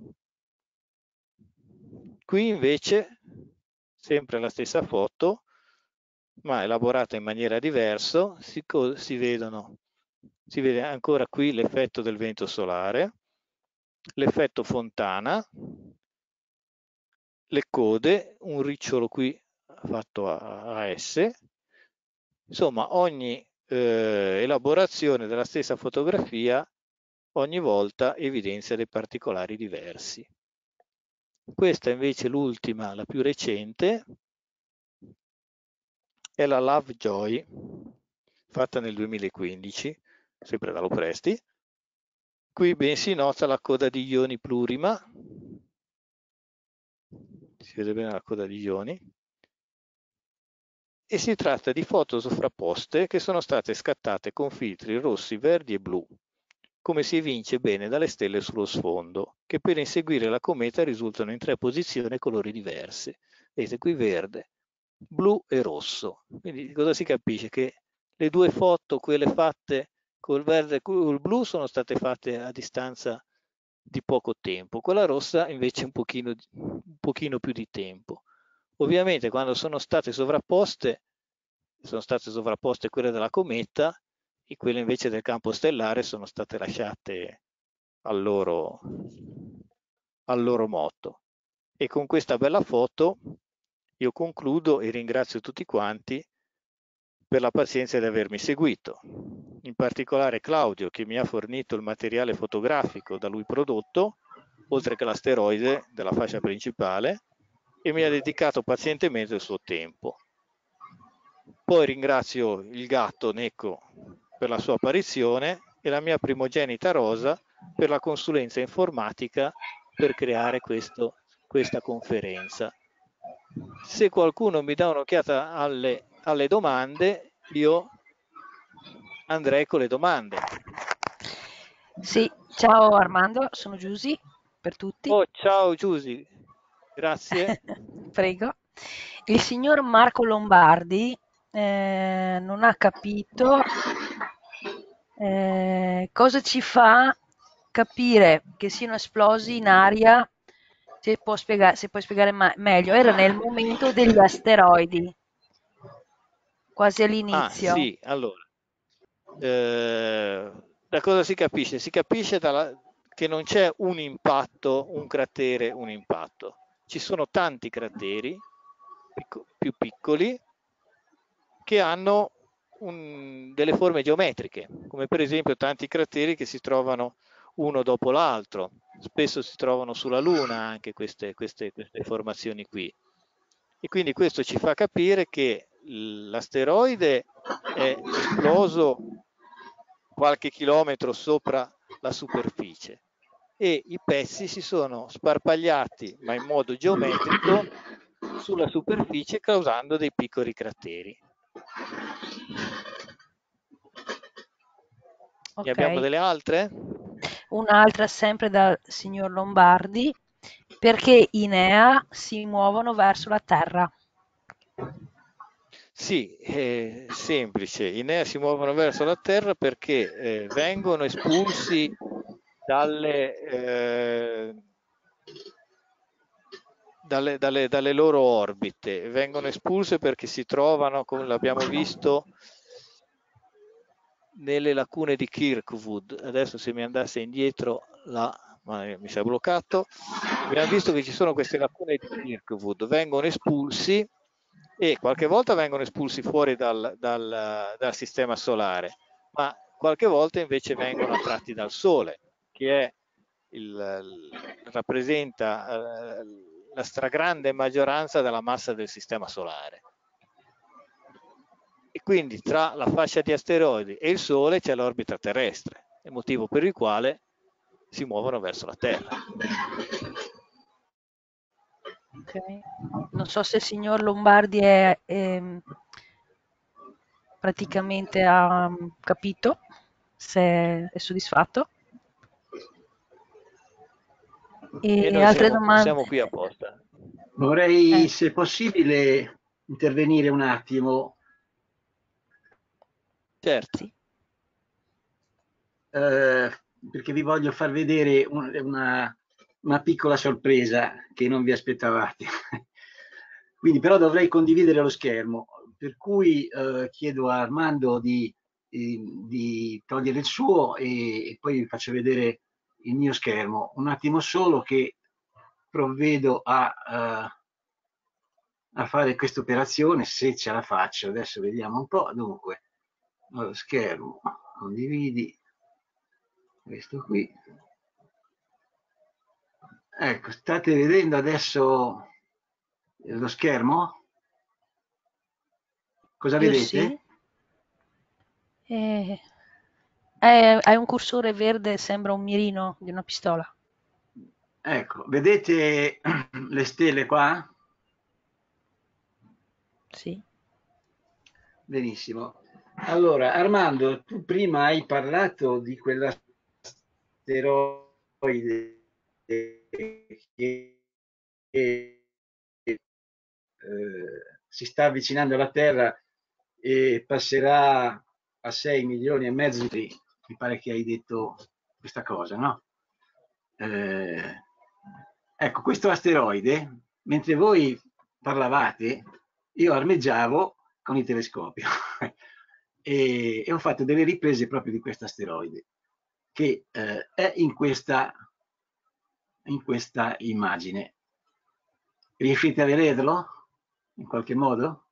Qui invece, sempre la stessa foto, ma elaborata in maniera diversa, si, si, vedono, si vede ancora qui l'effetto del vento solare, l'effetto fontana, le code, un ricciolo qui fatto a, a S, insomma ogni eh, elaborazione della stessa fotografia ogni volta evidenzia dei particolari diversi. Questa invece l'ultima, la più recente, è la Lovejoy, fatta nel duemilaquindici, sempre da Lopresti. Qui ben si nota la coda di ioni plurima, si vede bene la coda di ioni, e si tratta di foto sovrapposte che sono state scattate con filtri rossi, verdi e blu, come si evince bene dalle stelle sullo sfondo, che per inseguire la cometa risultano in tre posizioni e colori diversi. Vedete qui verde, blu e rosso. Quindi cosa si capisce? Che le due foto, quelle fatte col verde e col blu, sono state fatte a distanza di poco tempo, quella rossa invece un pochino, un pochino più di tempo. Ovviamente quando sono state sovrapposte, sono state sovrapposte quelle della cometa e quelle invece del campo stellare sono state lasciate al loro, al loro moto. E con questa bella foto io concludo e ringrazio tutti quanti per la pazienza di avermi seguito. In particolare Claudio, che mi ha fornito il materiale fotografico da lui prodotto, oltre che l'asteroide della fascia principale, e mi ha dedicato pazientemente il suo tempo. Poi ringrazio il gatto Necco per la sua apparizione e la mia primogenita Rosa per la consulenza informatica per creare questo, questa conferenza. Se qualcuno mi dà un'occhiata alle, alle domande, io andrei con le domande. Sì, ciao Armando, sono Giusy per tutti. Oh, ciao Giusy, grazie. Prego. Il signor Marco Lombardi eh, non ha capito eh, cosa ci fa capire che siano esplosi in aria, se può spiegare, se puoi spiegare meglio. Era nel momento degli asteroidi, quasi Ah, all'inizio. sì, allora. Eh, da cosa si capisce? Si capisce dalla, che non c'è un impatto, un cratere, un impatto. Ci sono tanti crateri picco, più piccoli che hanno un, delle forme geometriche, come per esempio tanti crateri che si trovano uno dopo l'altro. Spesso si trovano sulla Luna anche queste, queste, queste formazioni qui. E quindi questo ci fa capire che l'asteroide è esploso qualche chilometro sopra la superficie e i pezzi si sono sparpagliati, ma in modo geometrico, sulla superficie causando dei piccoli crateri. Ok. Ne abbiamo delle altre? Un'altra sempre dal signor Lombardi, perché i Nea si muovono verso la Terra. Sì, è semplice. I Nea si muovono verso la Terra perché eh, vengono espulsi dalle, eh, dalle, dalle, dalle loro orbite, vengono espulse perché si trovano, come l'abbiamo visto, nelle lacune di Kirkwood. Adesso se mi andasse indietro là, ma mi si è bloccato, abbiamo visto che ci sono queste lacune di Kirkwood, vengono espulsi e qualche volta vengono espulsi fuori dal, dal, dal sistema solare, ma qualche volta invece vengono attratti dal Sole, che è il, rappresenta eh, la stragrande maggioranza della massa del sistema solare. E quindi tra la fascia di asteroidi e il Sole c'è l'orbita terrestre, il motivo per il quale si muovono verso la Terra. Okay. Non so se il signor Lombardi è, è praticamente ha capito. se è soddisfatto. E E noi altre siamo, domande? siamo qui apposta. Vorrei, Eh, se possibile, intervenire un attimo, Certo, sì, eh, perché vi voglio far vedere un- una, una piccola sorpresa che non vi aspettavate. Quindi, però dovrei condividere lo schermo, per cui eh, chiedo a Armando di, di- di togliere il suo e, e poi vi faccio vedere il mio schermo. Un attimo solo che provvedo a, eh, a fare questa operazione, se ce la faccio. Adesso vediamo un po'. Dunque, lo schermo, condividi, questo qui. Ecco, state vedendo adesso lo schermo? Cosa io vedete? sì. E- eh, hai un cursore verde, sembra un mirino di una pistola. Ecco, vedete le stelle qua? Sì, Benissimo. Allora, Armando, tu prima hai parlato di quell'asteroide che eh, si sta avvicinando alla Terra e passerà a sei milioni e mezzo di... Mi pare che hai detto questa cosa, no? Eh, ecco, questo asteroide, mentre voi parlavate, io armeggiavo con il telescopio e, e ho fatto delle riprese proprio di questo asteroide che eh, è in questa, in questa immagine. Riuscite a vederlo in qualche modo?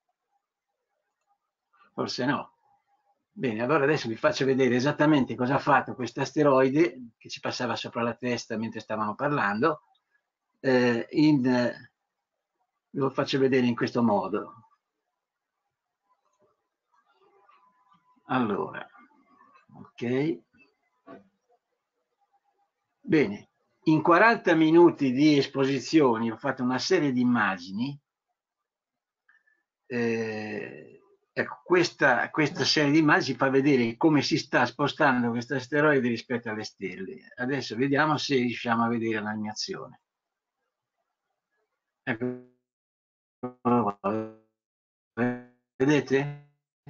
Forse no. Bene, allora adesso vi faccio vedere esattamente cosa ha fatto questo asteroide che ci passava sopra la testa mentre stavamo parlando. Eh, in, eh, ve lo faccio vedere in questo modo. Allora, ok. Bene, in quaranta minuti di esposizioni ho fatto una serie di immagini. Eh, ecco, questa, questa serie di immagini fa vedere come si sta spostando questo asteroide rispetto alle stelle. Adesso vediamo se riusciamo a vedere l'animazione. Ecco, vedete?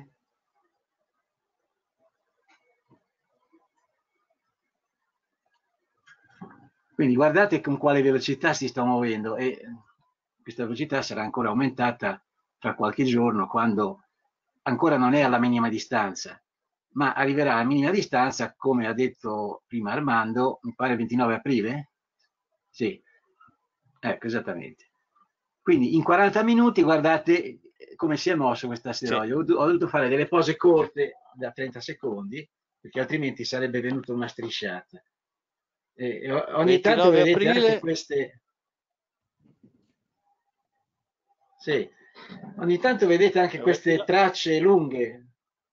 Quindi guardate con quale velocità si sta muovendo e questa velocità sarà ancora aumentata tra qualche giorno quando ancora non è alla minima distanza, ma arriverà alla minima distanza, come ha detto prima Armando, mi pare il ventinove aprile? Sì, ecco, esattamente. Quindi in quaranta minuti guardate come si è mosso questo sì. asteroide. Ho, ho dovuto fare delle pause corte da trenta secondi, perché altrimenti sarebbe venuta una strisciata. E ogni tanto ventinove vedete anche aprile, queste, sì, ogni tanto vedete anche queste ventino- tracce lunghe.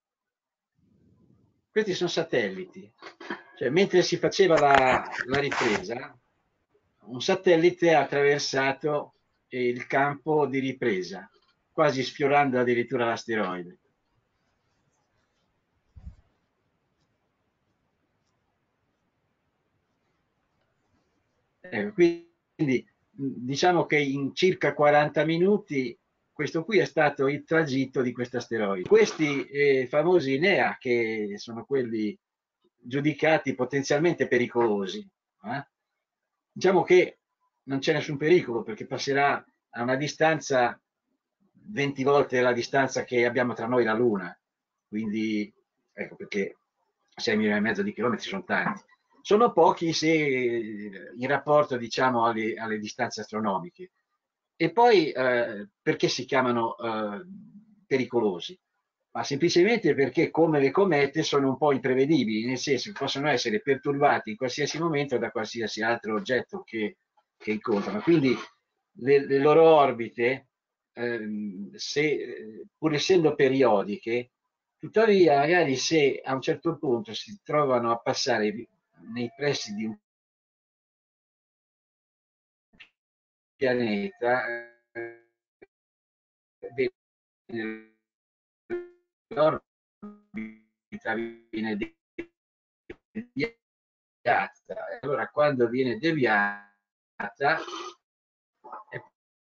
Questi sono satelliti. Cioè, mentre si faceva la, la ripresa, un satellite ha attraversato il campo di ripresa, quasi sfiorando addirittura l'asteroide. Eh, quindi diciamo che in circa quaranta minuti questo qui è stato il tragitto di questo asteroide. Questi eh, famosi NEA, che sono quelli giudicati potenzialmente pericolosi, eh? Diciamo che non c'è nessun pericolo perché passerà a una distanza venti volte la distanza che abbiamo tra noi e la Luna, quindi ecco perché sei milioni e mezzo di chilometri sono tanti. Sono pochi se in rapporto diciamo alle, alle distanze astronomiche. E poi eh, perché si chiamano eh, pericolosi? Ma semplicemente perché come le comete sono un po' imprevedibili, nel senso che possono essere perturbati in qualsiasi momento da qualsiasi altro oggetto che, che incontrano. Quindi le, le loro orbite, ehm, se, pur essendo periodiche, tuttavia magari se a un certo punto si trovano a passare nei pressi di un pianeta, eh, l'orbita viene deviata. Allora, quando viene deviata, è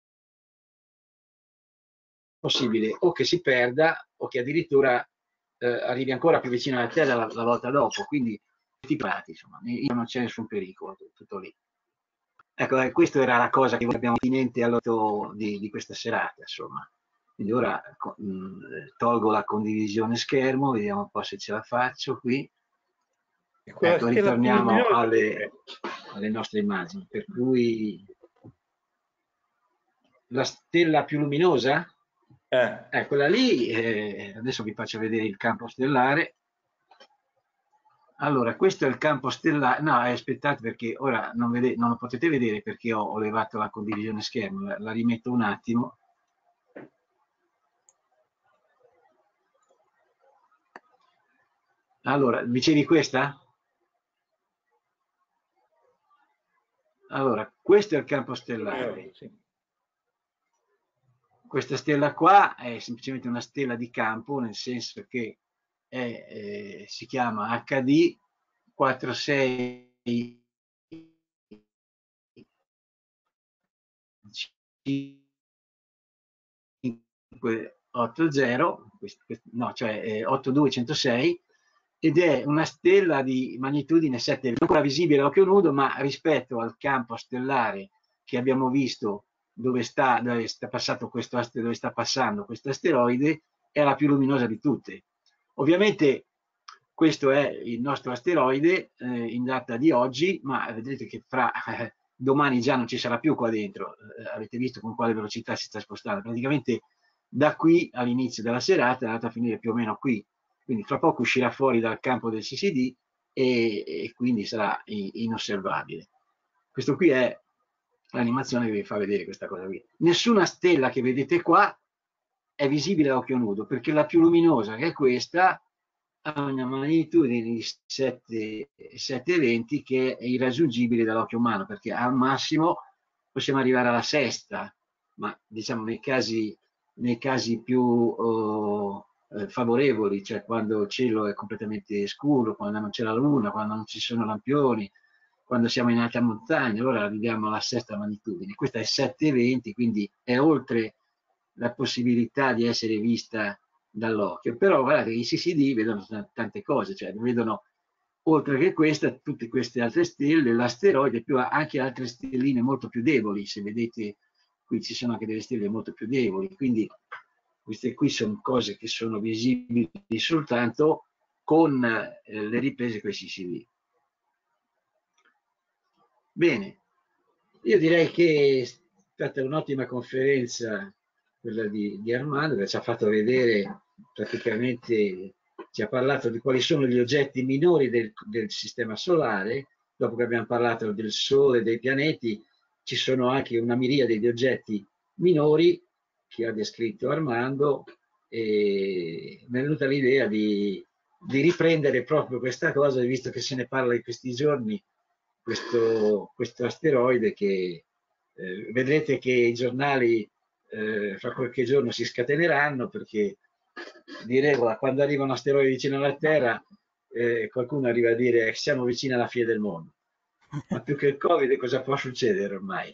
possibile o che si perda o che addirittura eh, arrivi ancora più vicino alla Terra la, la volta dopo. Quindi, insomma, non c'è nessun pericolo, tutto lì. Ecco, eh, questa era la cosa che abbiamo attinente all'otto di, di questa serata, insomma. Quindi ora mh, tolgo la condivisione schermo, vediamo un po' se ce la faccio qui. Ecco, ritorniamo alle, alle nostre immagini, per cui la stella più luminosa, eh. Eh, quella lì, eh, adesso vi faccio vedere il campo stellare. Allora, questo è il campo stellare. No, eh, aspettate perché ora non, vede, non lo potete vedere perché ho, ho levato la condivisione schermo, la, la rimetto un attimo. Allora, dicevi questa? Allora, questo è il campo stellare. Questa stella qua è semplicemente una stella di campo, nel senso che è, eh, si chiama H D quarantasei cinquecentottanta, no, cioè eh, ottantaduecentosei, ed è una stella di magnitudine sette, non ancora visibile a occhio nudo, ma rispetto al campo stellare che abbiamo visto dove sta, dove sta, passato questo, dove sta passando questo asteroide, è la più luminosa di tutte. Ovviamente questo è il nostro asteroide eh, in data di oggi, ma vedete che fra eh, domani già non ci sarà più qua dentro. Eh, avete visto con quale velocità si sta spostando. Praticamente da qui all'inizio della serata è andata a finire più o meno qui. Quindi fra poco uscirà fuori dal campo del C C D e, e quindi sarà inosservabile. Questo qui è l'animazione che vi fa vedere questa cosa qui. Nessuna stella che vedete qua è visibile a occhio nudo, perché la più luminosa, che è questa, ha una magnitudine di sette virgola venti che è irraggiungibile dall'occhio umano, perché al massimo possiamo arrivare alla sesta, ma diciamo nei casi, nei casi più oh, eh, favorevoli, cioè quando il cielo è completamente scuro, quando non c'è la luna, quando non ci sono lampioni, quando siamo in alta montagna, allora arriviamo alla sesta magnitudine. Questa è sette virgola venti, quindi è oltre la possibilità di essere vista dall'occhio. Però guardate, i C C D vedono tante cose, cioè vedono oltre che questa, tutte queste altre stelle, l'asteroide, più anche altre stelline molto più deboli. Se vedete, qui ci sono anche delle stelle molto più deboli, quindi queste qui sono cose che sono visibili soltanto con eh, le riprese con i C C D. Bene, io direi che è stata un'ottima conferenza quella di, di Armando, che ci ha fatto vedere praticamente, ci ha parlato di quali sono gli oggetti minori del, del sistema solare. Dopo che abbiamo parlato del Sole, dei pianeti, ci sono anche una miriade di oggetti minori che ha descritto Armando, e mi è venuta l'idea di, di riprendere proprio questa cosa, visto che se ne parla in questi giorni, questo, questo asteroide che eh, vedrete che i giornali eh, fra qualche giorno si scateneranno, perché di regola quando arriva un asteroide vicino alla Terra eh, qualcuno arriva a dire siamo vicini alla fine del mondo. Ma più che il Covid cosa può succedere ormai?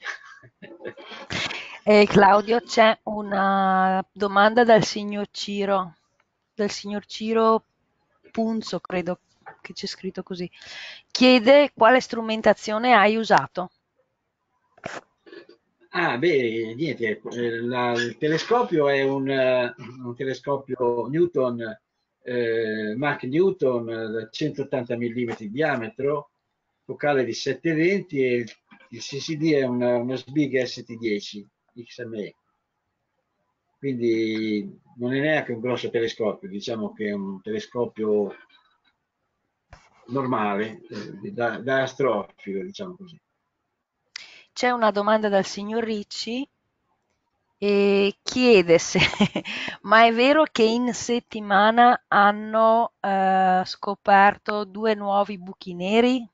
Eh, Claudio, c'è una domanda dal signor Ciro, dal signor Ciro Punzo, credo che c'è scritto così. Chiede quale strumentazione hai usato. Ah, beh, niente, eh, la, il telescopio è un, uh, un telescopio Newton, eh, Mach Newton, eh, da centottanta millimetri di diametro, focale di sette virgola venti, e il, il C C D è una, una S B I G S T dieci X M E. Quindi non è neanche un grosso telescopio, diciamo che è un telescopio normale, eh, da, da astrofilo, diciamo così. C'è una domanda dal signor Ricci e chiede se ma è vero che in settimana hanno eh, scoperto due nuovi buchi neri?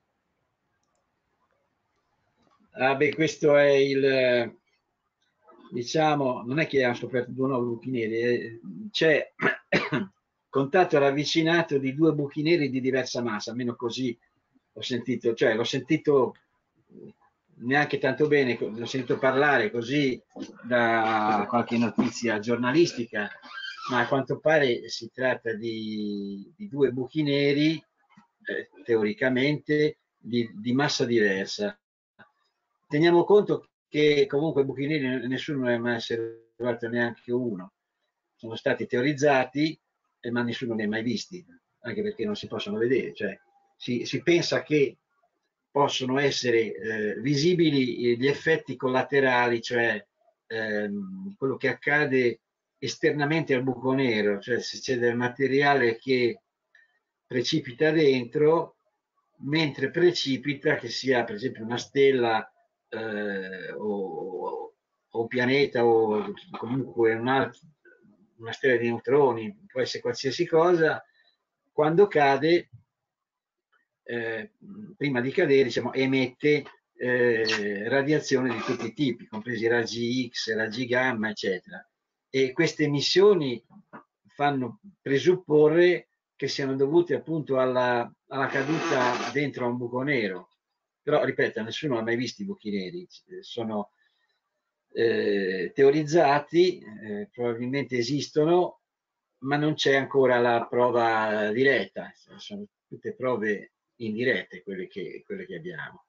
Ah, beh, questo è il, diciamo, non è che hanno scoperto due nuovi buchi neri, c'è contatto ravvicinato di due buchi neri di diversa massa, almeno così ho sentito, cioè l'ho sentito neanche tanto bene, l'ho sentito parlare così da qualche notizia giornalistica, ma a quanto pare si tratta di, di due buchi neri, eh, teoricamente, di, di massa diversa. Teniamo conto che comunque buchi neri nessuno ne è mai osservato neanche uno, sono stati teorizzati, ma nessuno ne ha mai visti, anche perché non si possono vedere, cioè si, si pensa che possono essere eh, visibili gli effetti collaterali, cioè ehm, quello che accade esternamente al buco nero, cioè se c'è del materiale che precipita dentro, mentre precipita, che sia per esempio una stella eh, o, o un pianeta o comunque una, una stella di neutroni, può essere qualsiasi cosa, quando cade, eh, prima di cadere, diciamo, emette eh, radiazione di tutti i tipi, compresi raggi X, raggi gamma, eccetera. E queste emissioni fanno presupporre che siano dovute appunto alla, alla caduta dentro a un buco nero. Però, ripeto, nessuno ha mai visto i buchi neri, sono eh, teorizzati, eh, probabilmente esistono, ma non c'è ancora la prova diretta, sono tutte prove indirette quelle che, quelle che abbiamo.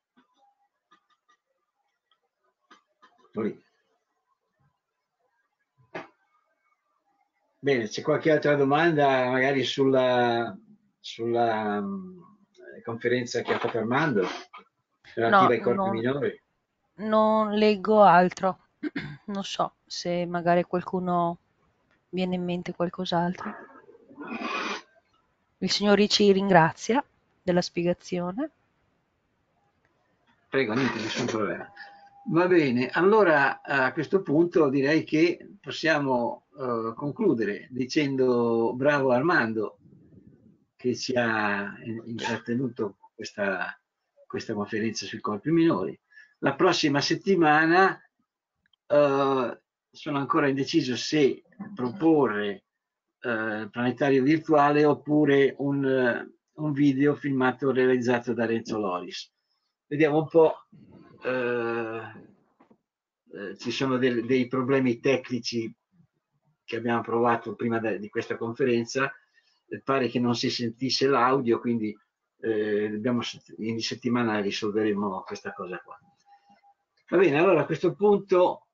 Poi. Bene, c'è qualche altra domanda magari sulla, sulla um, conferenza che ha fatto Armando relativa No, ai corpi non, minori? non leggo altro. Non so se magari qualcuno viene in mente qualcos'altro. Il signor Ricci ringrazia della spiegazione. Prego, niente, nessun problema. Va bene, allora a questo punto direi che possiamo uh, concludere dicendo bravo Armando che ci ha intrattenuto questa, questa conferenza sui corpi minori. La prossima settimana uh, sono ancora indeciso se proporre uh, planetario virtuale oppure un, uh, un video filmato realizzato da Renzo Loris. Vediamo un po'. Eh, eh, ci sono del, dei problemi tecnici che abbiamo provato prima de, di questa conferenza, eh, pare che non si sentisse l'audio, quindi eh, dobbiamo, in settimana risolveremo questa cosa qua. Va bene, allora a questo punto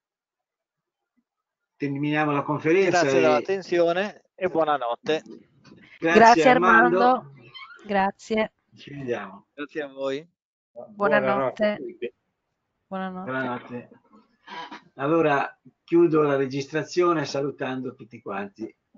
terminiamo la conferenza. Grazie e... dell'attenzione e buonanotte. Grazie, Grazie Armando. Armando. Grazie. Ci vediamo. Grazie a voi. Buonanotte. Buonanotte. Buonanotte. Allora chiudo la registrazione salutando tutti quanti.